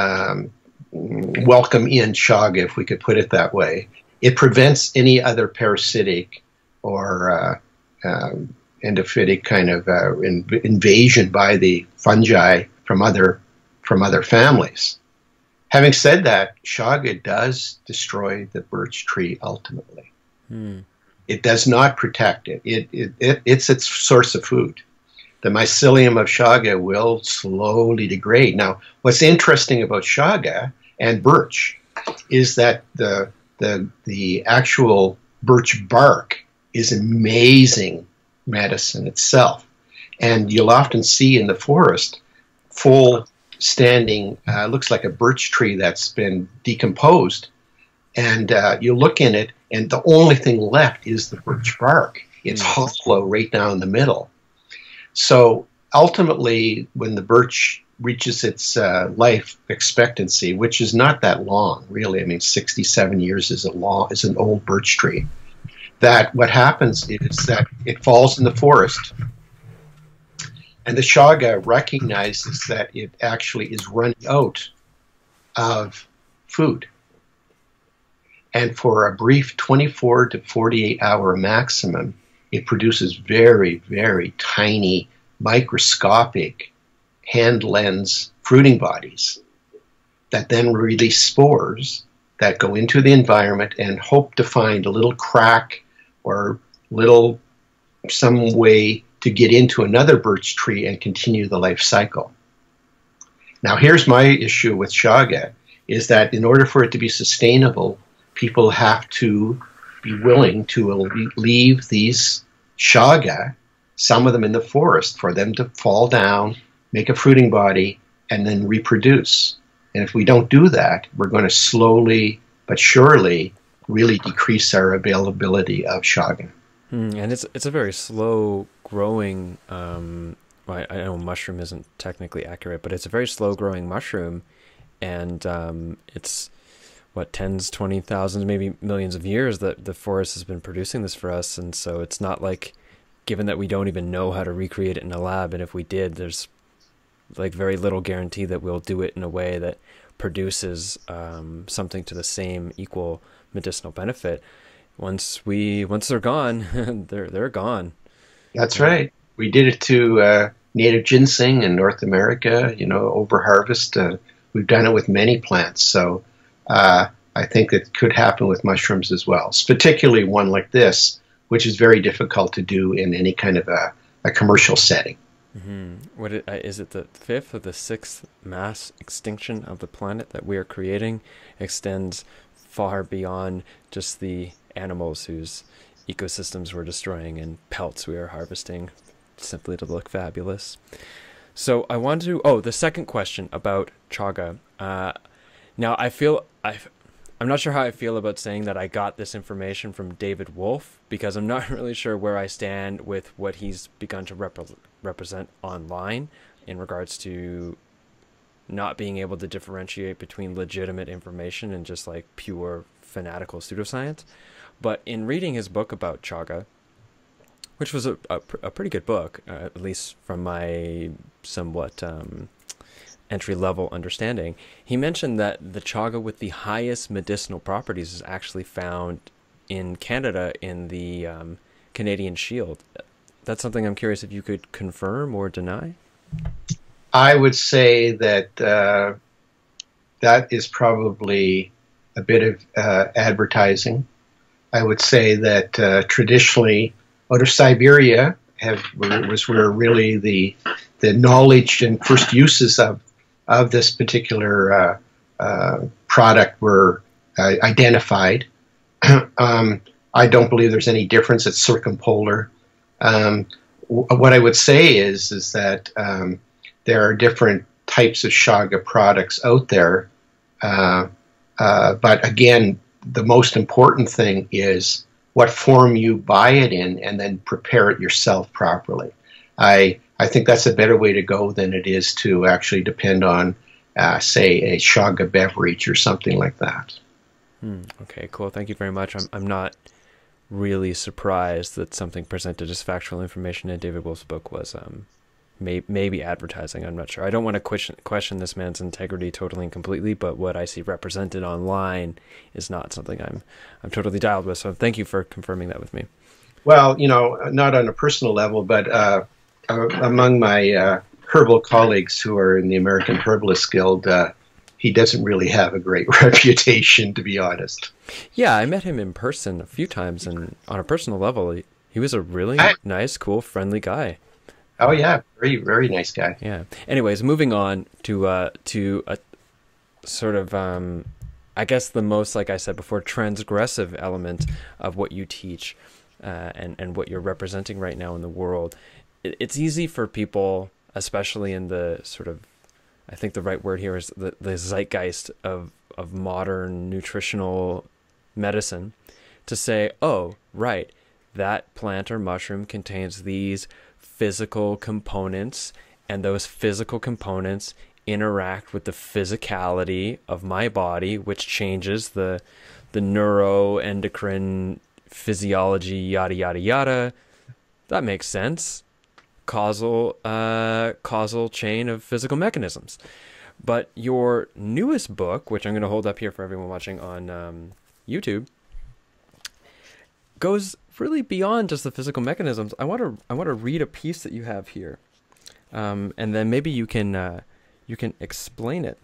welcome in chaga, if we could put it that way, it prevents any other parasitic or endophytic kind of invasion by the fungi from other families. Having said that, chaga does destroy the birch tree ultimately. It does not protect it. It's its source of food. The mycelium of chaga will slowly degrade. Now, what's interesting about chaga and birch is that the actual birch bark is amazing medicine itself. And you'll often see in the forest full standing, looks like a birch tree that's been decomposed. And you look in it, and the only thing left is the birch bark. It's hollow right down the middle. So ultimately, when the birch reaches its life expectancy, which is not that long, really, I mean, 67 years is an old birch tree, that what happens is that it falls in the forest, and the chaga recognizes that it actually is running out of food. And for a brief 24 to 48 hour maximum, it produces very, very tiny, microscopic hand lens fruiting bodies that then release spores that go into the environment and hope to find a little crack or some way to get into another birch tree and continue the life cycle. Now, here's my issue with chaga, is that in order for it to be sustainable, people have to be willing to leave these chaga, some of them in the forest, for them to fall down, make a fruiting body, and then reproduce. And if we don't do that, we're going to slowly but surely really decrease our availability of chaga. And it's a very slow growing, I know mushroom isn't technically accurate, but it's a very slow growing mushroom, and it's tens, 20,000, maybe millions of years that the forest has been producing this for us. And so it's not like, given that we don't even know how to recreate it in a lab, and if we did, there's like very little guarantee that we'll do it in a way that produces something to the same equal medicinal benefit. Once they're gone, they're gone. That's right. We did it to native ginseng in North America, over harvest. We've done it with many plants. So I think it could happen with mushrooms as well, particularly one like this, which is very difficult to do in any kind of a commercial setting. Mm-hmm. Is it the 5th or the 6th mass extinction of the planet that we are creating? Extends far beyond just the animals whose ecosystems we're destroying and pelts we are harvesting simply to look fabulous. So I want to, the second question about chaga. Now I'm not sure how I feel about saying that I got this information from David Wolf, because I'm not really sure where I stand with what he's begun to represent online in regards to not being able to differentiate between legitimate information and just like pure fanatical pseudoscience. But in reading his book about chaga, which was a pretty good book, at least from my somewhat entry-level understanding, he mentioned that the chaga with the highest medicinal properties is actually found in Canada in the Canadian Shield. That's something I'm curious if you could confirm or deny? I would say that that is probably a bit of advertising. I would say that traditionally, out of Siberia was where really the the knowledge and first uses of this particular product were identified. I don't believe there's any difference. It's circumpolar. What I would say is that there are different types of chaga products out there, but again, the most important thing is what form you buy it in, and then prepare it yourself properly. I think that's a better way to go than it is to actually depend on, say, a chaga beverage or something like that. Okay, cool. Thank you very much. I'm not really surprised that something presented as factual information in David Wolf's book was maybe advertising. I'm not sure. I don't want to question this man's integrity totally and completely, but what I see represented online is not something I'm totally dialed with. So thank you for confirming that with me. Well, not on a personal level, but among my herbal colleagues who are in the American Herbalist Guild, he doesn't really have a great reputation, to be honest. Yeah, I met him in person a few times, and on a personal level, he was a really nice, cool, friendly guy. Oh yeah, very, very nice guy. Yeah. Anyways, moving on to a sort of, I guess the most, like I said before, transgressive element of what you teach, and what you're representing right now in the world. It's easy for people, especially in the sort of, I think the right word here is the zeitgeist of modern nutritional medicine, to say, oh, right, that plant or mushroom contains these physical components, and those physical components interact with the physicality of my body, which changes the neuroendocrine physiology, yada, yada, yada. That makes sense. Causal chain of physical mechanisms. But your newest book, which I'm going to hold up here for everyone watching on YouTube, goes really beyond just the physical mechanisms. I want to read a piece that you have here, and then maybe you can explain it.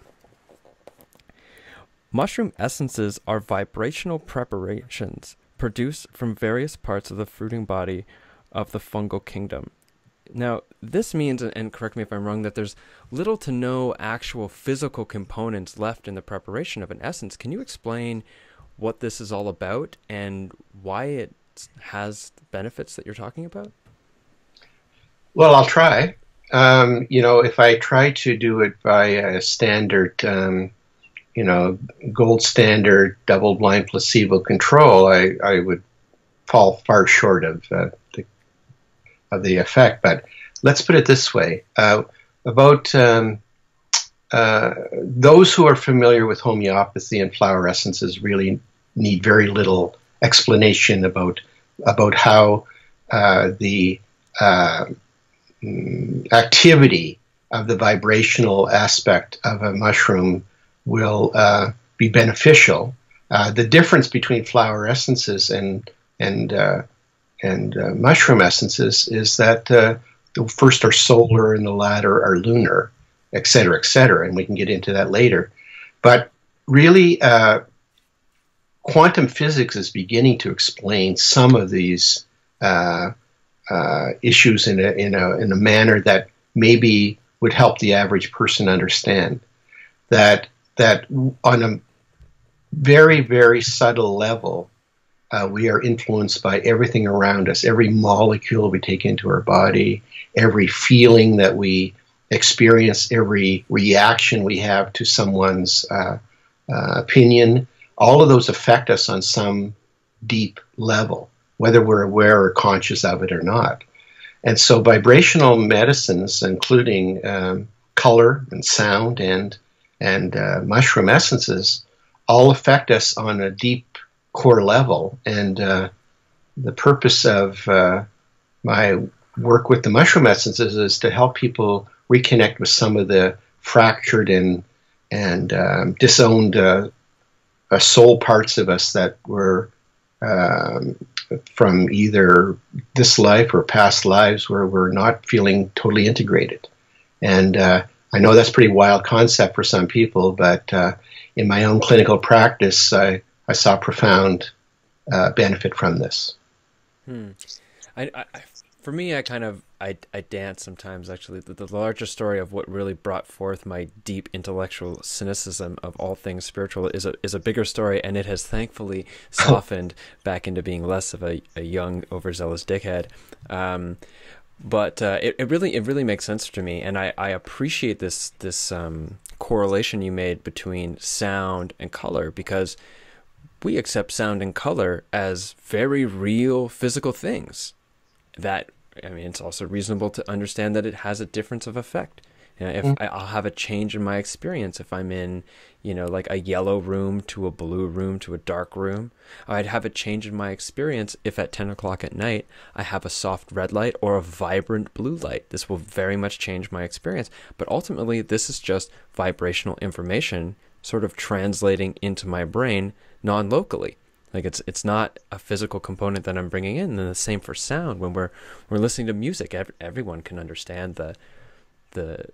Mushroom essences are vibrational preparations produced from various parts of the fruiting body of the fungal kingdom. Now, this means, and correct me if I'm wrong, that there's little to no actual physical components left in the preparation of an essence. Can you explain what this is all about and why it has benefits that you're talking about? Well, I'll try. If I try to do it by a standard, gold standard double-blind placebo control, I would fall far short of the effect. But let's put it this way: about those who are familiar with homeopathy and flower essences really need very little explanation about how the activity of the vibrational aspect of a mushroom will be beneficial. The difference between flower essences and mushroom essences is that the first are solar and the latter are lunar, et cetera, and we can get into that later. But really, quantum physics is beginning to explain some of these issues in a manner that maybe would help the average person understand that on a very, very subtle level, we are influenced by everything around us, every molecule we take into our body, every feeling that we experience, every reaction we have to someone's opinion. All of those affect us on some deep level, whether we're aware or conscious of it or not. And so vibrational medicines, including color and sound and mushroom essences, all affect us on a deep core level. And the purpose of my work with the mushroom essences is to help people reconnect with some of the fractured and disowned soul parts of us that were from either this life or past lives where we're not feeling totally integrated. And I know that's a pretty wild concept for some people, but in my own clinical practice, I saw profound benefit from this. For me, I dance sometimes. Actually, the larger story of what really brought forth my deep intellectual cynicism of all things spiritual is a bigger story, and it has thankfully softened back into being less of a young overzealous dickhead. But it really makes sense to me, and I appreciate this correlation you made between sound and color, because we accept sound and color as very real physical things. That, I mean, it's also reasonable to understand that it has a difference of effect. You know, if I'll have a change in my experience if I'm in, you know, like a yellow room to a blue room to a dark room. I'd have a change in my experience if at 10 o'clock at night I have a soft red light or a vibrant blue light. This will very much change my experience. But ultimately, this is just vibrational information sort of translating into my brain non-locally. Like it's not a physical component that I'm bringing in. And the same for sound. When we're listening to music, everyone can understand the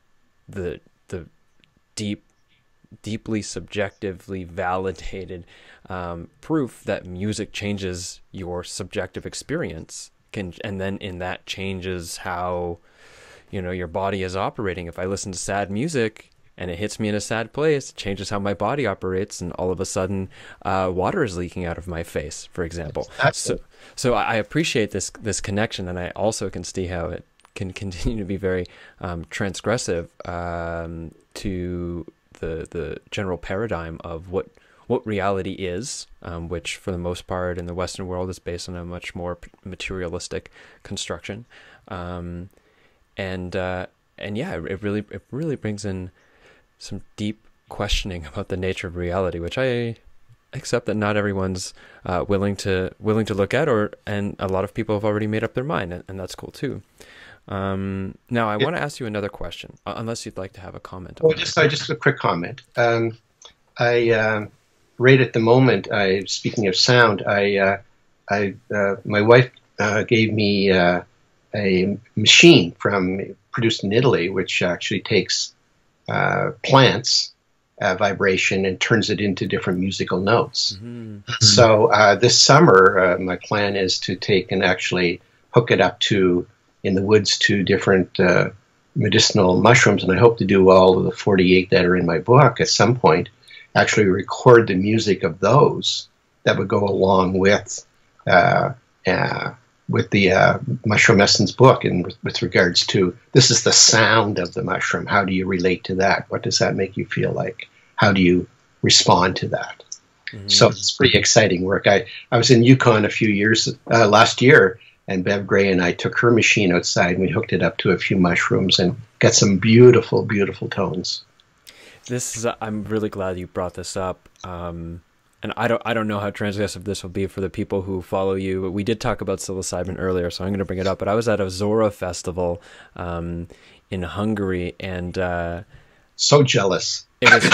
deeply subjectively validated proof that music changes your subjective experience. And then in that changes how, you know, your body is operating. If I listen to sad music and it hits me in a sad place, it changes how my body operates, and all of a sudden water is leaking out of my face, for example. So I appreciate this connection, and I also can see how it can continue to be very transgressive to the general paradigm of what reality is, which for the most part in the Western world is based on a much more materialistic construction. And yeah, it really brings in some deep questioning about the nature of reality, which I accept that not everyone's willing to look at, and a lot of people have already made up their mind, and that's cool too. Now I want to ask you another question, unless you'd like to have a comment on that. Just a quick comment. Right at the moment, speaking of sound, my wife gave me a machine produced in Italy, which actually takes plants vibration and turns it into different musical notes. Mm-hmm. So this summer, my plan is to take and actually hook it up in the woods to different medicinal mushrooms, and I hope to do all of the 48 that are in my book at some point, actually record the music of those that would go along with the Mushroom Essence book, and with regards to, this is the sound of the mushroom. How do you relate to that? What does that make you feel like? How do you respond to that? Mm-hmm. So it's pretty exciting work. I was in Yukon last year, and Bev Gray and I took her machine outside and we hooked it up to a few mushrooms and got some beautiful, beautiful tones. I'm really glad you brought this up. And I don't know how transgressive this will be for the people who follow you. We did talk about psilocybin earlier, so I'm going to bring it up. But I was at a Zora festival in Hungary, and so jealous.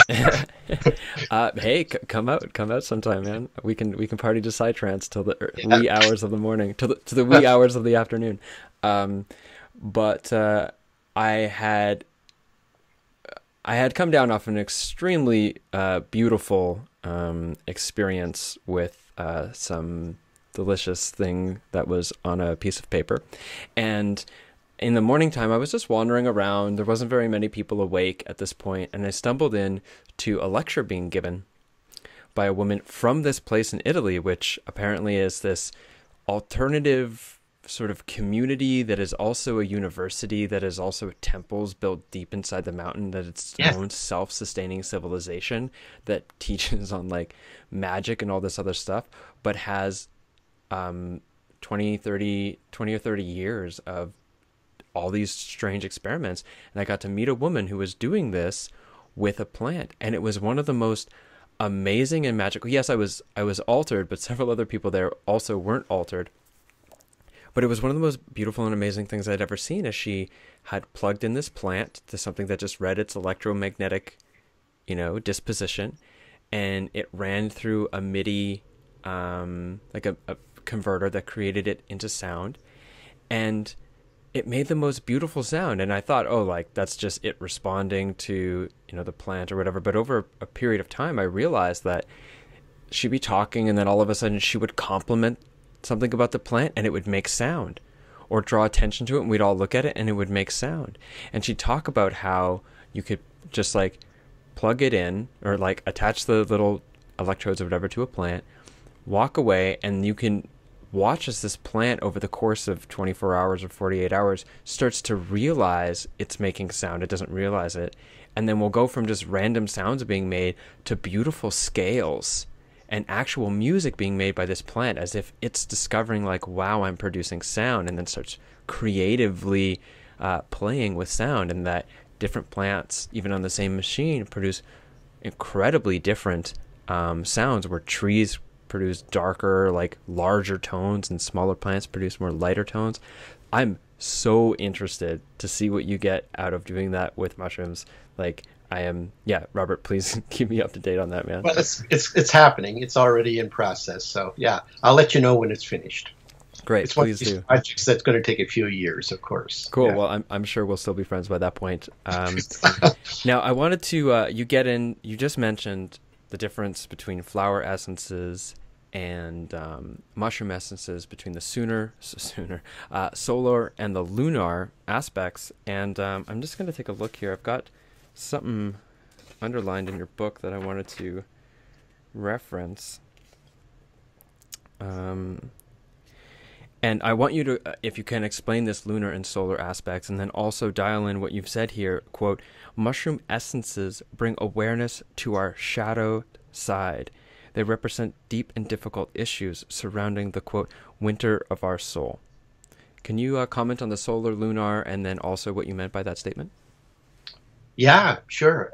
Hey, come out sometime, man. We can party to psytrance till the wee hours of the morning, to the wee hours of the afternoon. But I had come down off an extremely beautiful experience with some delicious thing that was on a piece of paper, and in the morning time, I was just wandering around. There wasn't very many people awake at this point, and I stumbled in to a lecture being given by a woman from this place in Italy, which apparently is this alternative sort of community that is also a university, that is also temples built deep inside the mountain, that it's its own self-sustaining civilization that teaches on like magic and all this other stuff, but has 20 or 30 years of all these strange experiments. And I got to meet a woman who was doing this with a plant, and it was one of the most amazing and magical. Yes, I was altered, but several other people there also weren't altered. But it was one of the most beautiful and amazing things I'd ever seen, as she had plugged in this plant to something that just read its electromagnetic, disposition, and it ran through a MIDI, like a converter that created it into sound, and it made the most beautiful sound. And I thought, that's just it responding to, the plant or whatever. But over a period of time, I realized that she'd be talking, and then all of a sudden she would compliment something about the plant and it would make sound. or draw attention to it, and we'd all look at it and it would make sound. And she'd talk about how you could just like plug it in or like attach the little electrodes or whatever to a plant, walk away, and you can watch as this plant over the course of 24 hours or 48 hours starts to realize it's making sound. It doesn't realize it. And then we'll go from just random sounds being made to beautiful scales and actual music being made by this plant, as if it's discovering like, wow, I'm producing sound, and then starts creatively playing with sound. And that different plants, even on the same machine, produce incredibly different sounds, where trees produce darker, like larger tones, and smaller plants produce more lighter tones. I'm so interested to see what you get out of doing that with mushrooms. Like, I am, yeah, Robert, please keep me up to date on that, man. Well, it's happening. It's already in process. So yeah, I'll let you know when it's finished. Great, it's one please of these do. projects that's going to take a few years, of course. Cool. Yeah. Well, I'm sure we'll still be friends by that point. Now, I wanted to you just mentioned the difference between flower essences and mushroom essences, between the solar and the lunar aspects. And I'm just going to take a look here. I've got something underlined in your book that I wanted to reference. And I want you to, if you can, explain this lunar and solar aspects, and then also dial in what you've said here. Quote, mushroom essences bring awareness to our shadow side. They represent deep and difficult issues surrounding the, quote, winter of our soul. Can you comment on the solar, lunar, and then also what you meant by that statement? Yeah, sure.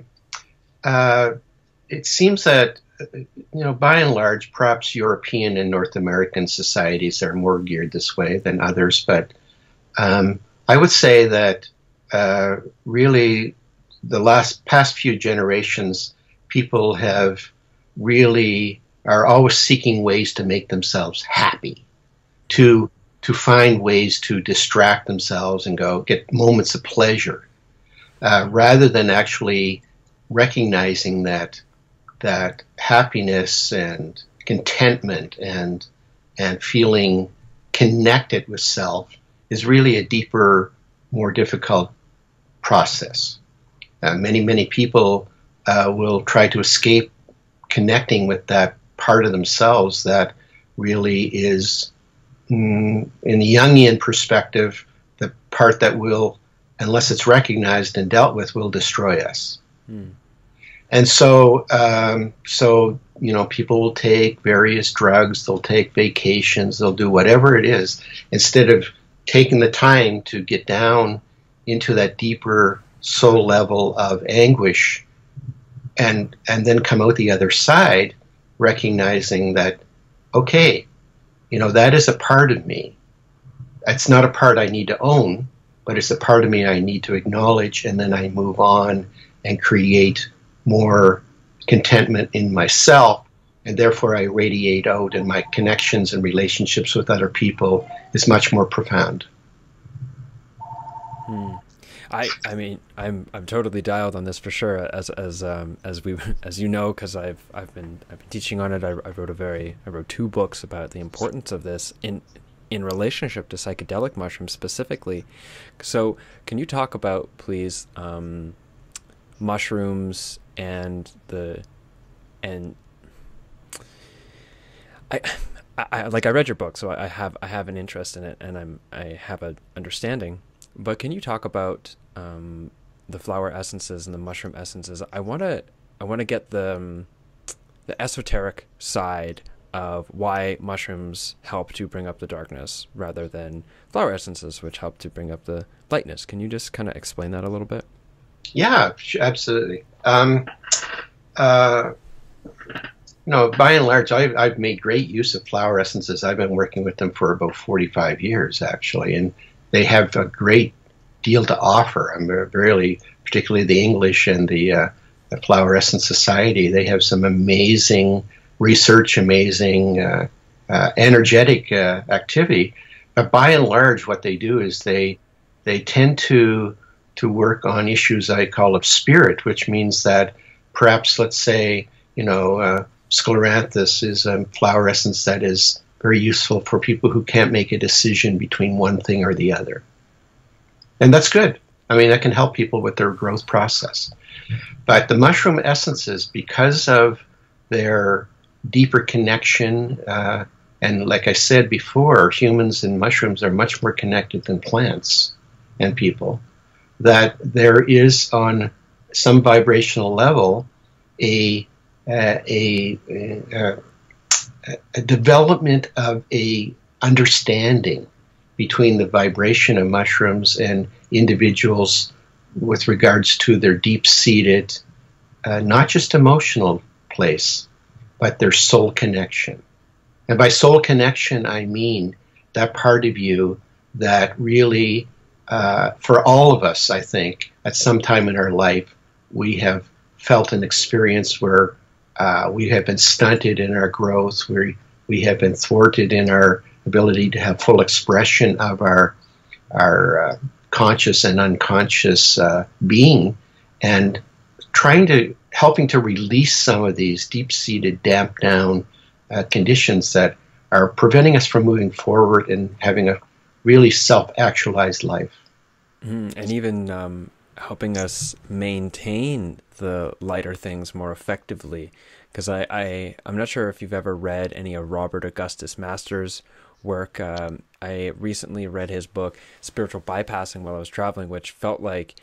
It seems that, by and large, perhaps European and North American societies are more geared this way than others. But I would say that really the past few generations, people are always seeking ways to make themselves happy, to find ways to distract themselves and get moments of pleasure. Rather than actually recognizing that happiness and contentment and feeling connected with self is really a deeper, more difficult process. Many people will try to escape connecting with that part of themselves that really is, in the Jungian perspective, the part that will, unless it's recognized and dealt with, will destroy us. And so people will take various drugs, they'll take vacations, they'll do whatever it is, instead of taking the time to get down into that deeper soul level of anguish and then come out the other side, recognizing that, okay, that is a part of me. It's not a part I need to own, but it's a part of me I need to acknowledge, and then I move on and create more contentment in myself, and therefore I radiate out, and my connections and relationships with other people is much more profound. I mean, I'm totally dialed on this for sure. As you know, because I've been teaching on it. I wrote 2 books about the importance of this in relationship to psychedelic mushrooms specifically. So can you talk about, please, mushrooms and I read your book, so I have an interest in it, and I have an understanding. But can you talk about the flower essences and the mushroom essences? I want to get the esoteric side of why mushrooms help to bring up the darkness rather than flower essences, which help to bring up the lightness. Can you just kind of explain that a little bit? Yeah, absolutely. By and large, I've made great use of flower essences. I've been working with them for about 45 years, actually, and they have a great deal to offer. I'm really, particularly the English and the Flower Essence Society, they have some amazing research, amazing energetic activity. But by and large, what they do is they tend to work on issues I call of spirit, which means that perhaps, let's say, Scleranthus is a flower essence that is very useful for people who can't make a decision between one thing or the other. And that's good. I mean, that can help people with their growth process. But the mushroom essences, because of their deeper connection, and like I said before, humans and mushrooms are much more connected than plants and people, that there is on some vibrational level a development of a understanding between the vibration of mushrooms and individuals with regards to their deep-seated, not just emotional place, but their soul connection. And by soul connection, I mean that part of you that really, for all of us, I think, at some time in our life, we have felt an experience where we have been stunted in our growth, we have been thwarted in our ability to have full expression of our conscious and unconscious being, and helping to release some of these deep-seated, damped down conditions that are preventing us from moving forward and having a really self-actualized life. And even helping us maintain the lighter things more effectively. Because I'm not sure if you've ever read any of Robert Augustus Masters' work. I recently read his book, Spiritual Bypassing, while I was traveling, which felt like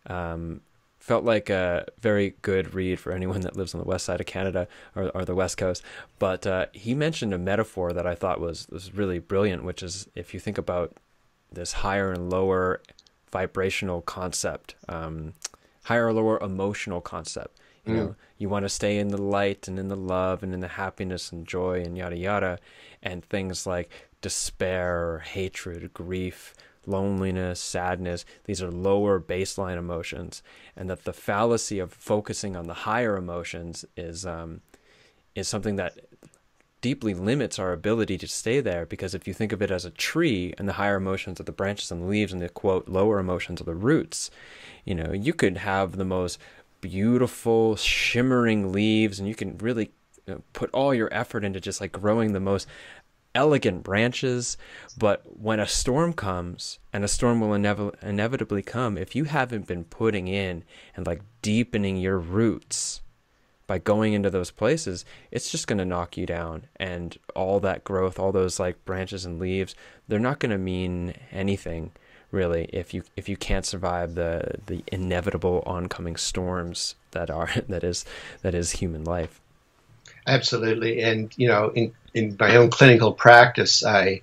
a very good read for anyone that lives on the west side of Canada or the west coast. But he mentioned a metaphor that I thought was really brilliant, which is if you think about this higher and lower vibrational concept, higher or lower emotional concept. You know, you want to stay in the light and in the love and in the happiness and joy and yada yada, and things like despair, or hatred, grief, loneliness, sadness. These are lower baseline emotions, and that the fallacy of focusing on the higher emotions is something that deeply limits our ability to stay there. Because if you think of it as a tree, and the higher emotions are the branches and the leaves, and the quote lower emotions are the roots, you know, you could have the most beautiful shimmering leaves, and you can really put all your effort into just like growing the most elegant branches. But when a storm comes, and a storm will inevitably come, if you haven't been putting in and like deepening your roots by going into those places, it's just going to knock you down. And all that growth, all those like branches and leaves, they're not going to mean anything really if you can't survive the inevitable oncoming storms that is human life. Absolutely. And you know, in my own clinical practice, I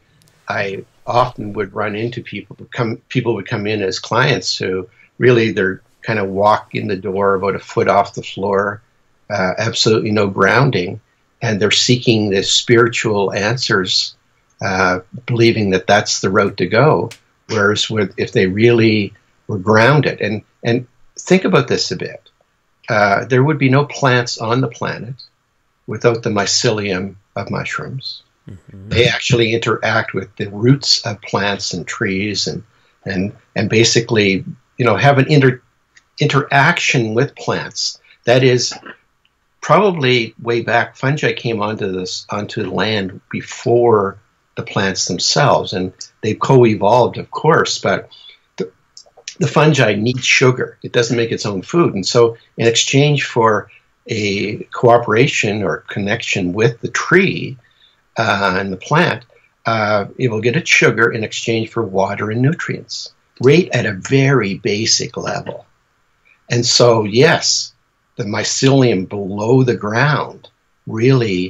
often would run into people would come in as clients who really, they're kind of walk in the door about a foot off the floor, absolutely no grounding, and they're seeking the spiritual answers, believing that that's the route to go. Whereas if they really were grounded, and think about this a bit, there would be no plants on the planet without the mycelium of mushrooms. Mm-hmm. They actually interact with the roots of plants and trees, and basically, you know, have an interaction with plants. That is, probably way back, fungi came onto the land before the plants themselves, and they've co-evolved, of course, but the fungi needs sugar. It doesn't make its own food. And so in exchange for a cooperation or connection with the tree and the plant, it will get its sugar in exchange for water and nutrients, right at a very basic level. And so, yes, the mycelium below the ground really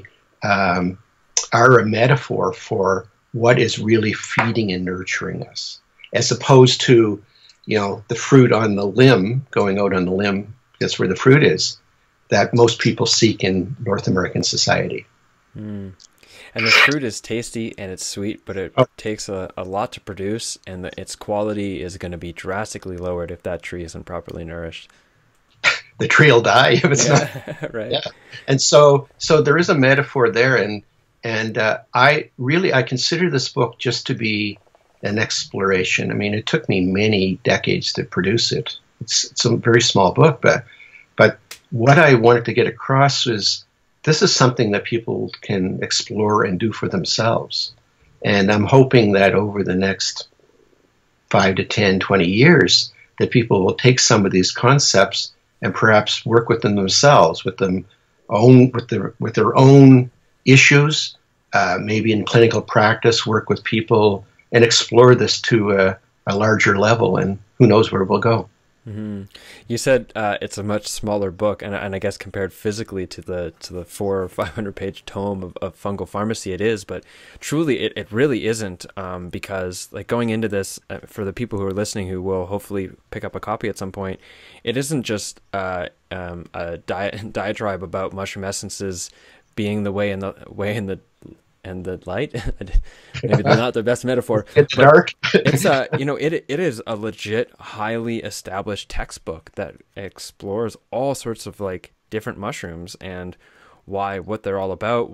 are a metaphor for what is really feeding and nurturing us, as opposed to, you know, the fruit on the limb, going out on the limb, that's where the fruit is, that most people seek in North American society. And the fruit is tasty and it's sweet, but it takes a lot to produce, and its quality is going to be drastically lowered if that tree isn't properly nourished. The tree will die if it's not. Right. Yeah. And so there is a metaphor there, and I consider this book just to be an exploration. I mean, it took me many decades to produce it. It's a very small book, but what I wanted to get across was this is something that people can explore and do for themselves. And I'm hoping that over the next 5 to 10, 20 years, that people will take some of these concepts and perhaps work with them themselves, with their own issues, maybe in clinical practice, work with people and explore this to a larger level, and who knows where we'll go. Mm-hmm. You said it's a much smaller book, and I guess compared physically to the 400 or 500 page tome of fungal pharmacy, it is. But truly, it really isn't, because like going into this, for the people who are listening, who will hopefully pick up a copy at some point, it isn't just a diatribe about mushroom essences being the way in the light. Maybe not the best metaphor. It's dark. It's it is a legit, highly established textbook that explores all sorts of like different mushrooms and what they're all about,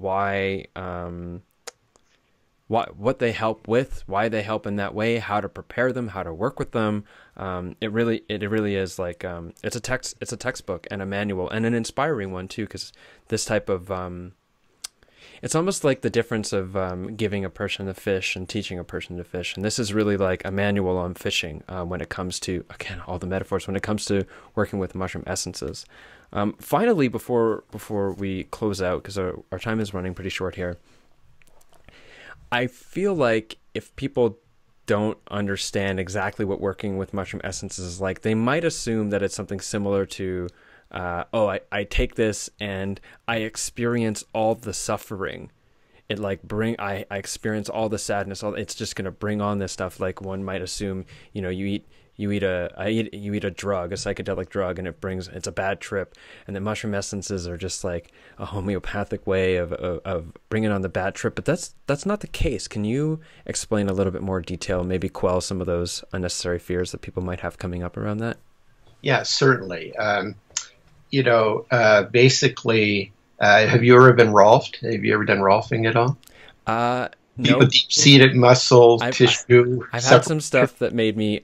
what they help with, why they help in that way, how to prepare them, how to work with them. It really is like it's a textbook and a manual, and an inspiring one too, because this type of it's almost like the difference of giving a person a fish and teaching a person to fish. And this is really like a manual on fishing when it comes to, again, all the metaphors, when it comes to working with mushroom essences. Finally, before we close out, because our time is running pretty short here, I feel like if people don't understand exactly what working with mushroom essences is like, they might assume that it's something similar to I take this and I experience all the suffering. It like I experience all the sadness. It's just going to bring on this stuff. Like one might assume, you eat a drug, a psychedelic drug, and it's a bad trip. And the mushroom essences are just like a homeopathic way of bringing on the bad trip. But that's not the case. Can you explain a little bit more detail, maybe quell some of those unnecessary fears that people might have coming up around that? Yeah, certainly. Basically, have you ever been rolfed? Have you ever done rolfing at all? No. Deep-seated muscle, tissue. I've had some stuff that made me,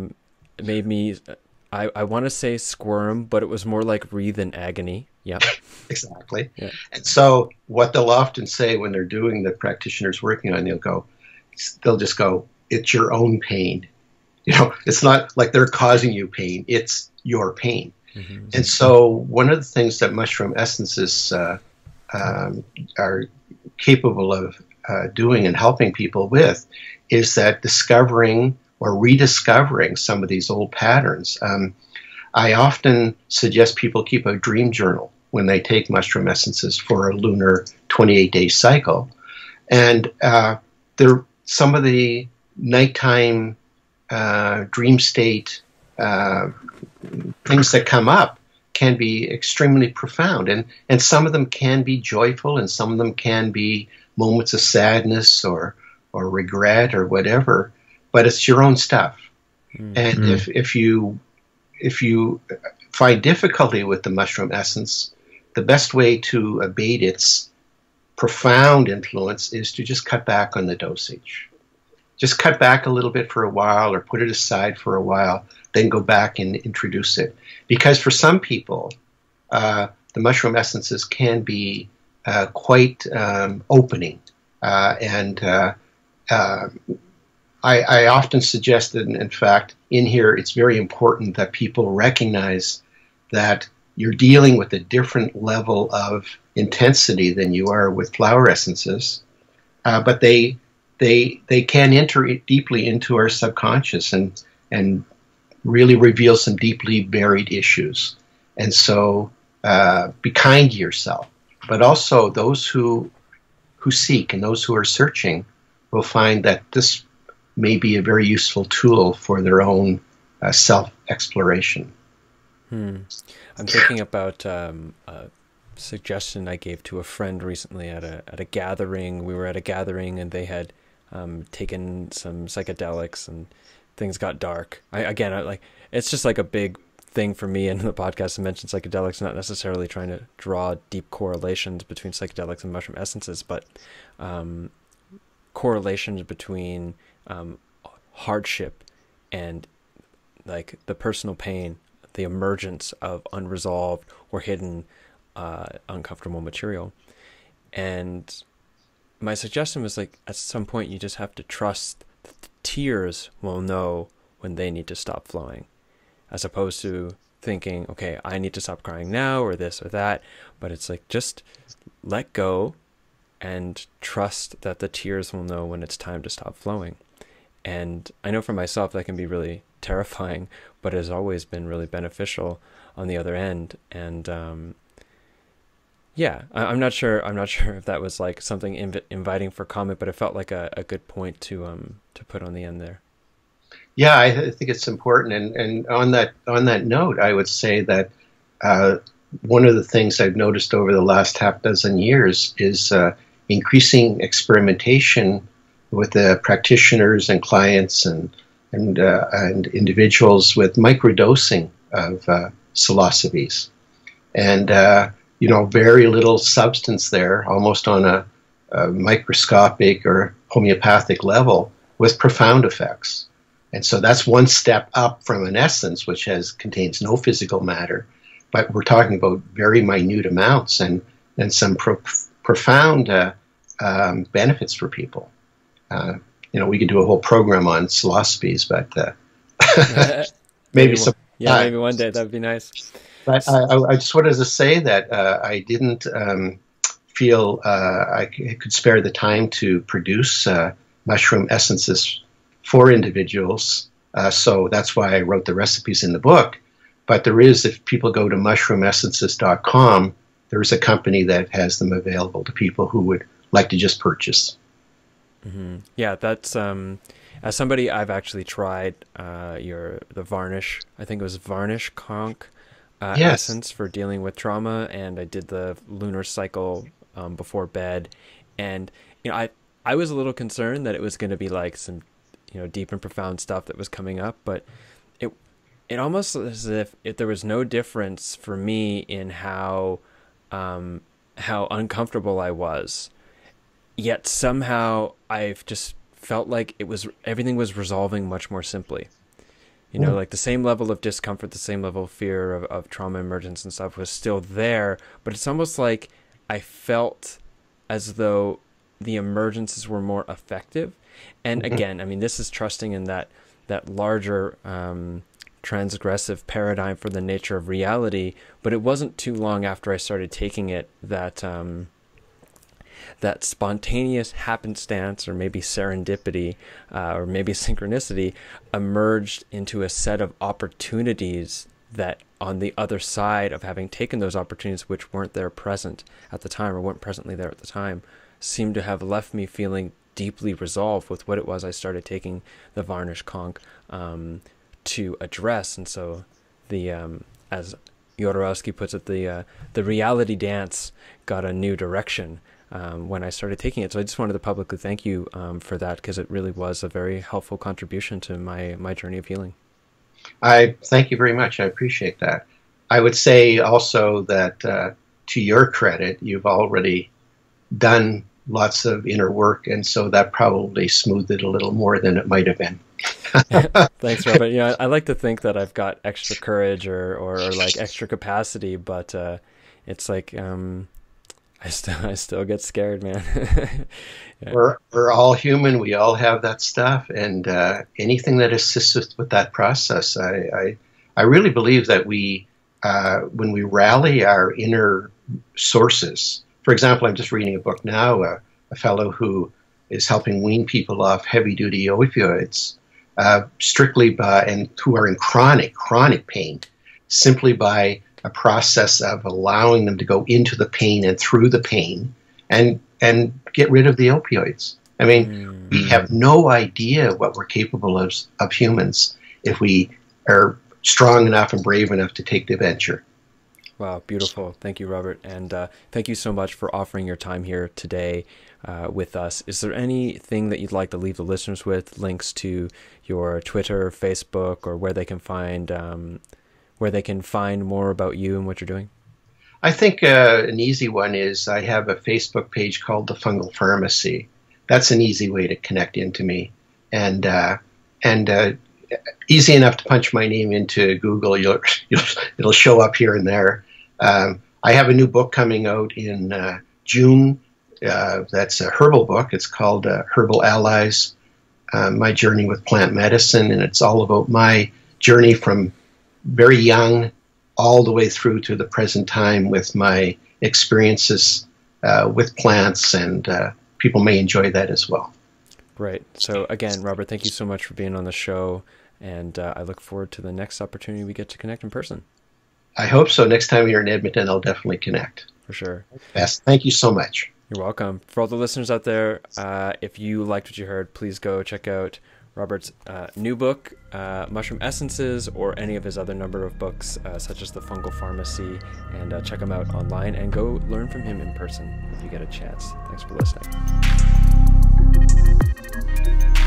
I want to say squirm, but it was more like breathe in agony. Yeah. Exactly. Yeah. And so what they'll often say when they're doing the practitioners working on, they'll just go, it's your own pain. It's not like they're causing you pain. It's your pain. Mm-hmm. And so one of the things that mushroom essences are capable of doing and helping people with is that discovering or rediscovering some of these old patterns. I often suggest people keep a dream journal when they take mushroom essences for a lunar 28-day cycle. And some of the nighttime dream state things that come up can be extremely profound, and some of them can be joyful, and some of them can be moments of sadness or regret or whatever. But it's your own stuff. Mm-hmm. And if you find difficulty with the mushroom essence, the best way to abate its profound influence is to just cut back on the dosage. Just cut back a little bit for a while, or put it aside for a while, then go back and introduce it. Because for some people, the mushroom essences can be quite opening. I often suggest that, in fact, in here, it's very important that people recognize that you're dealing with a different level of intensity than you are with flower essences, but they can enter deeply into our subconscious and really reveal some deeply buried issues. And so be kind to yourself. But also those who seek and those who are searching will find that this may be a very useful tool for their own self-exploration. I'm thinking about a suggestion I gave to a friend recently at a gathering. We were at a gathering and they had taken some psychedelics and things got dark. It's just like a big thing for me in the podcast to mention psychedelics, not necessarily trying to draw deep correlations between psychedelics and mushroom essences, but correlations between hardship and like the personal pain, the emergence of unresolved or hidden uncomfortable material. And my suggestion was like, at some point you just have to trust that the tears will know when they need to stop flowing, as opposed to thinking, okay, I need to stop crying now, or this or that. But it's like, just let go and trust that the tears will know when it's time to stop flowing. And I know for myself that can be really terrifying, but it has always been really beneficial on the other end. And yeah, I'm not sure if that was like something inviting for comment, but it felt like a good point to put on the end there. Yeah, I think it's important. And on that note, I would say that one of the things I've noticed over the last half dozen years is increasing experimentation with the practitioners and clients and individuals with microdosing of psilocybes, and very little substance there, almost on a microscopic or homeopathic level, with profound effects. And so that's one step up from an essence, which contains no physical matter, but we're talking about very minute amounts and some profound benefits for people. We could do a whole program on psilocybes, but maybe some. Yeah, maybe one day that would be nice. But I just wanted to say that I didn't feel I could spare the time to produce mushroom essences for individuals. So that's why I wrote the recipes in the book. But there is, if people go to mushroomessences.com, there is a company that has them available to people who would like to just purchase. Mm-hmm. Yeah, that's as somebody, I've actually tried the varnish. I think it was varnish conch essence for dealing with trauma, and I did the lunar cycle before bed, and I was a little concerned that it was going to be like some deep and profound stuff that was coming up, but it almost as if there was no difference for me in how uncomfortable I was. Yet somehow I've just felt like everything was resolving much more simply. Like the same level of discomfort, the same level of fear of trauma emergence and stuff was still there, but it's almost like I felt as though the emergences were more effective. And again, I mean, this is trusting in that larger transgressive paradigm for the nature of reality, but it wasn't too long after I started taking it that that spontaneous happenstance, or maybe serendipity, or maybe synchronicity, emerged into a set of opportunities that on the other side of having taken those opportunities, which weren't there present at the time, or weren't presently there at the time, seemed to have left me feeling deeply resolved with what it was I started taking the varnish conch to address. And so the as Jodorowsky puts it, the reality dance got a new direction when I started taking it. So I just wanted to publicly thank you for that, because it really was a very helpful contribution to my journey of healing. I thank you very much. I appreciate that. I would say also that to your credit, you've already done lots of inner work, and so that probably smoothed it a little more than it might have been. Thanks, Robert. I like to think that I've got extra courage or like extra capacity, but it's like I still get scared, man. Yeah. We're all human. We all have that stuff, and anything that assists us with that process, I really believe that when we rally our inner sources. For example, I'm just reading a book now, a fellow who is helping wean people off heavy-duty opioids, strictly and who are in chronic pain, simply by a process of allowing them to go into the pain and through the pain and get rid of the opioids. I mean, we have no idea what we're capable of humans if we are strong enough and brave enough to take the venture. Wow, beautiful. Thank you, Robert. And thank you so much for offering your time here today with us. Is there anything that you'd like to leave the listeners with? Links to your Twitter, Facebook, or where they can find more about you and what you're doing? I think an easy one is I have a Facebook page called The Fungal Pharmacy. That's an easy way to connect into me. And easy enough to punch my name into Google. It'll show up here and there. I have a new book coming out in June. That's a herbal book. It's called Herbal Allies, My Journey with Plant Medicine, and it's all about my journey from very young all the way through to the present time with my experiences with plants, and people may enjoy that as well. Right. So again, Robert, thank you so much for being on the show, and I look forward to the next opportunity we get to connect in person. I hope so. Next time you're in Edmonton, I'll definitely connect. For sure. Best. Thank you so much. You're welcome. For all the listeners out there, if you liked what you heard, please go check out Robert's new book, Mushroom Essences, or any of his other number of books, such as The Fungal Pharmacy, and check him out online and go learn from him in person if you get a chance. Thanks for listening.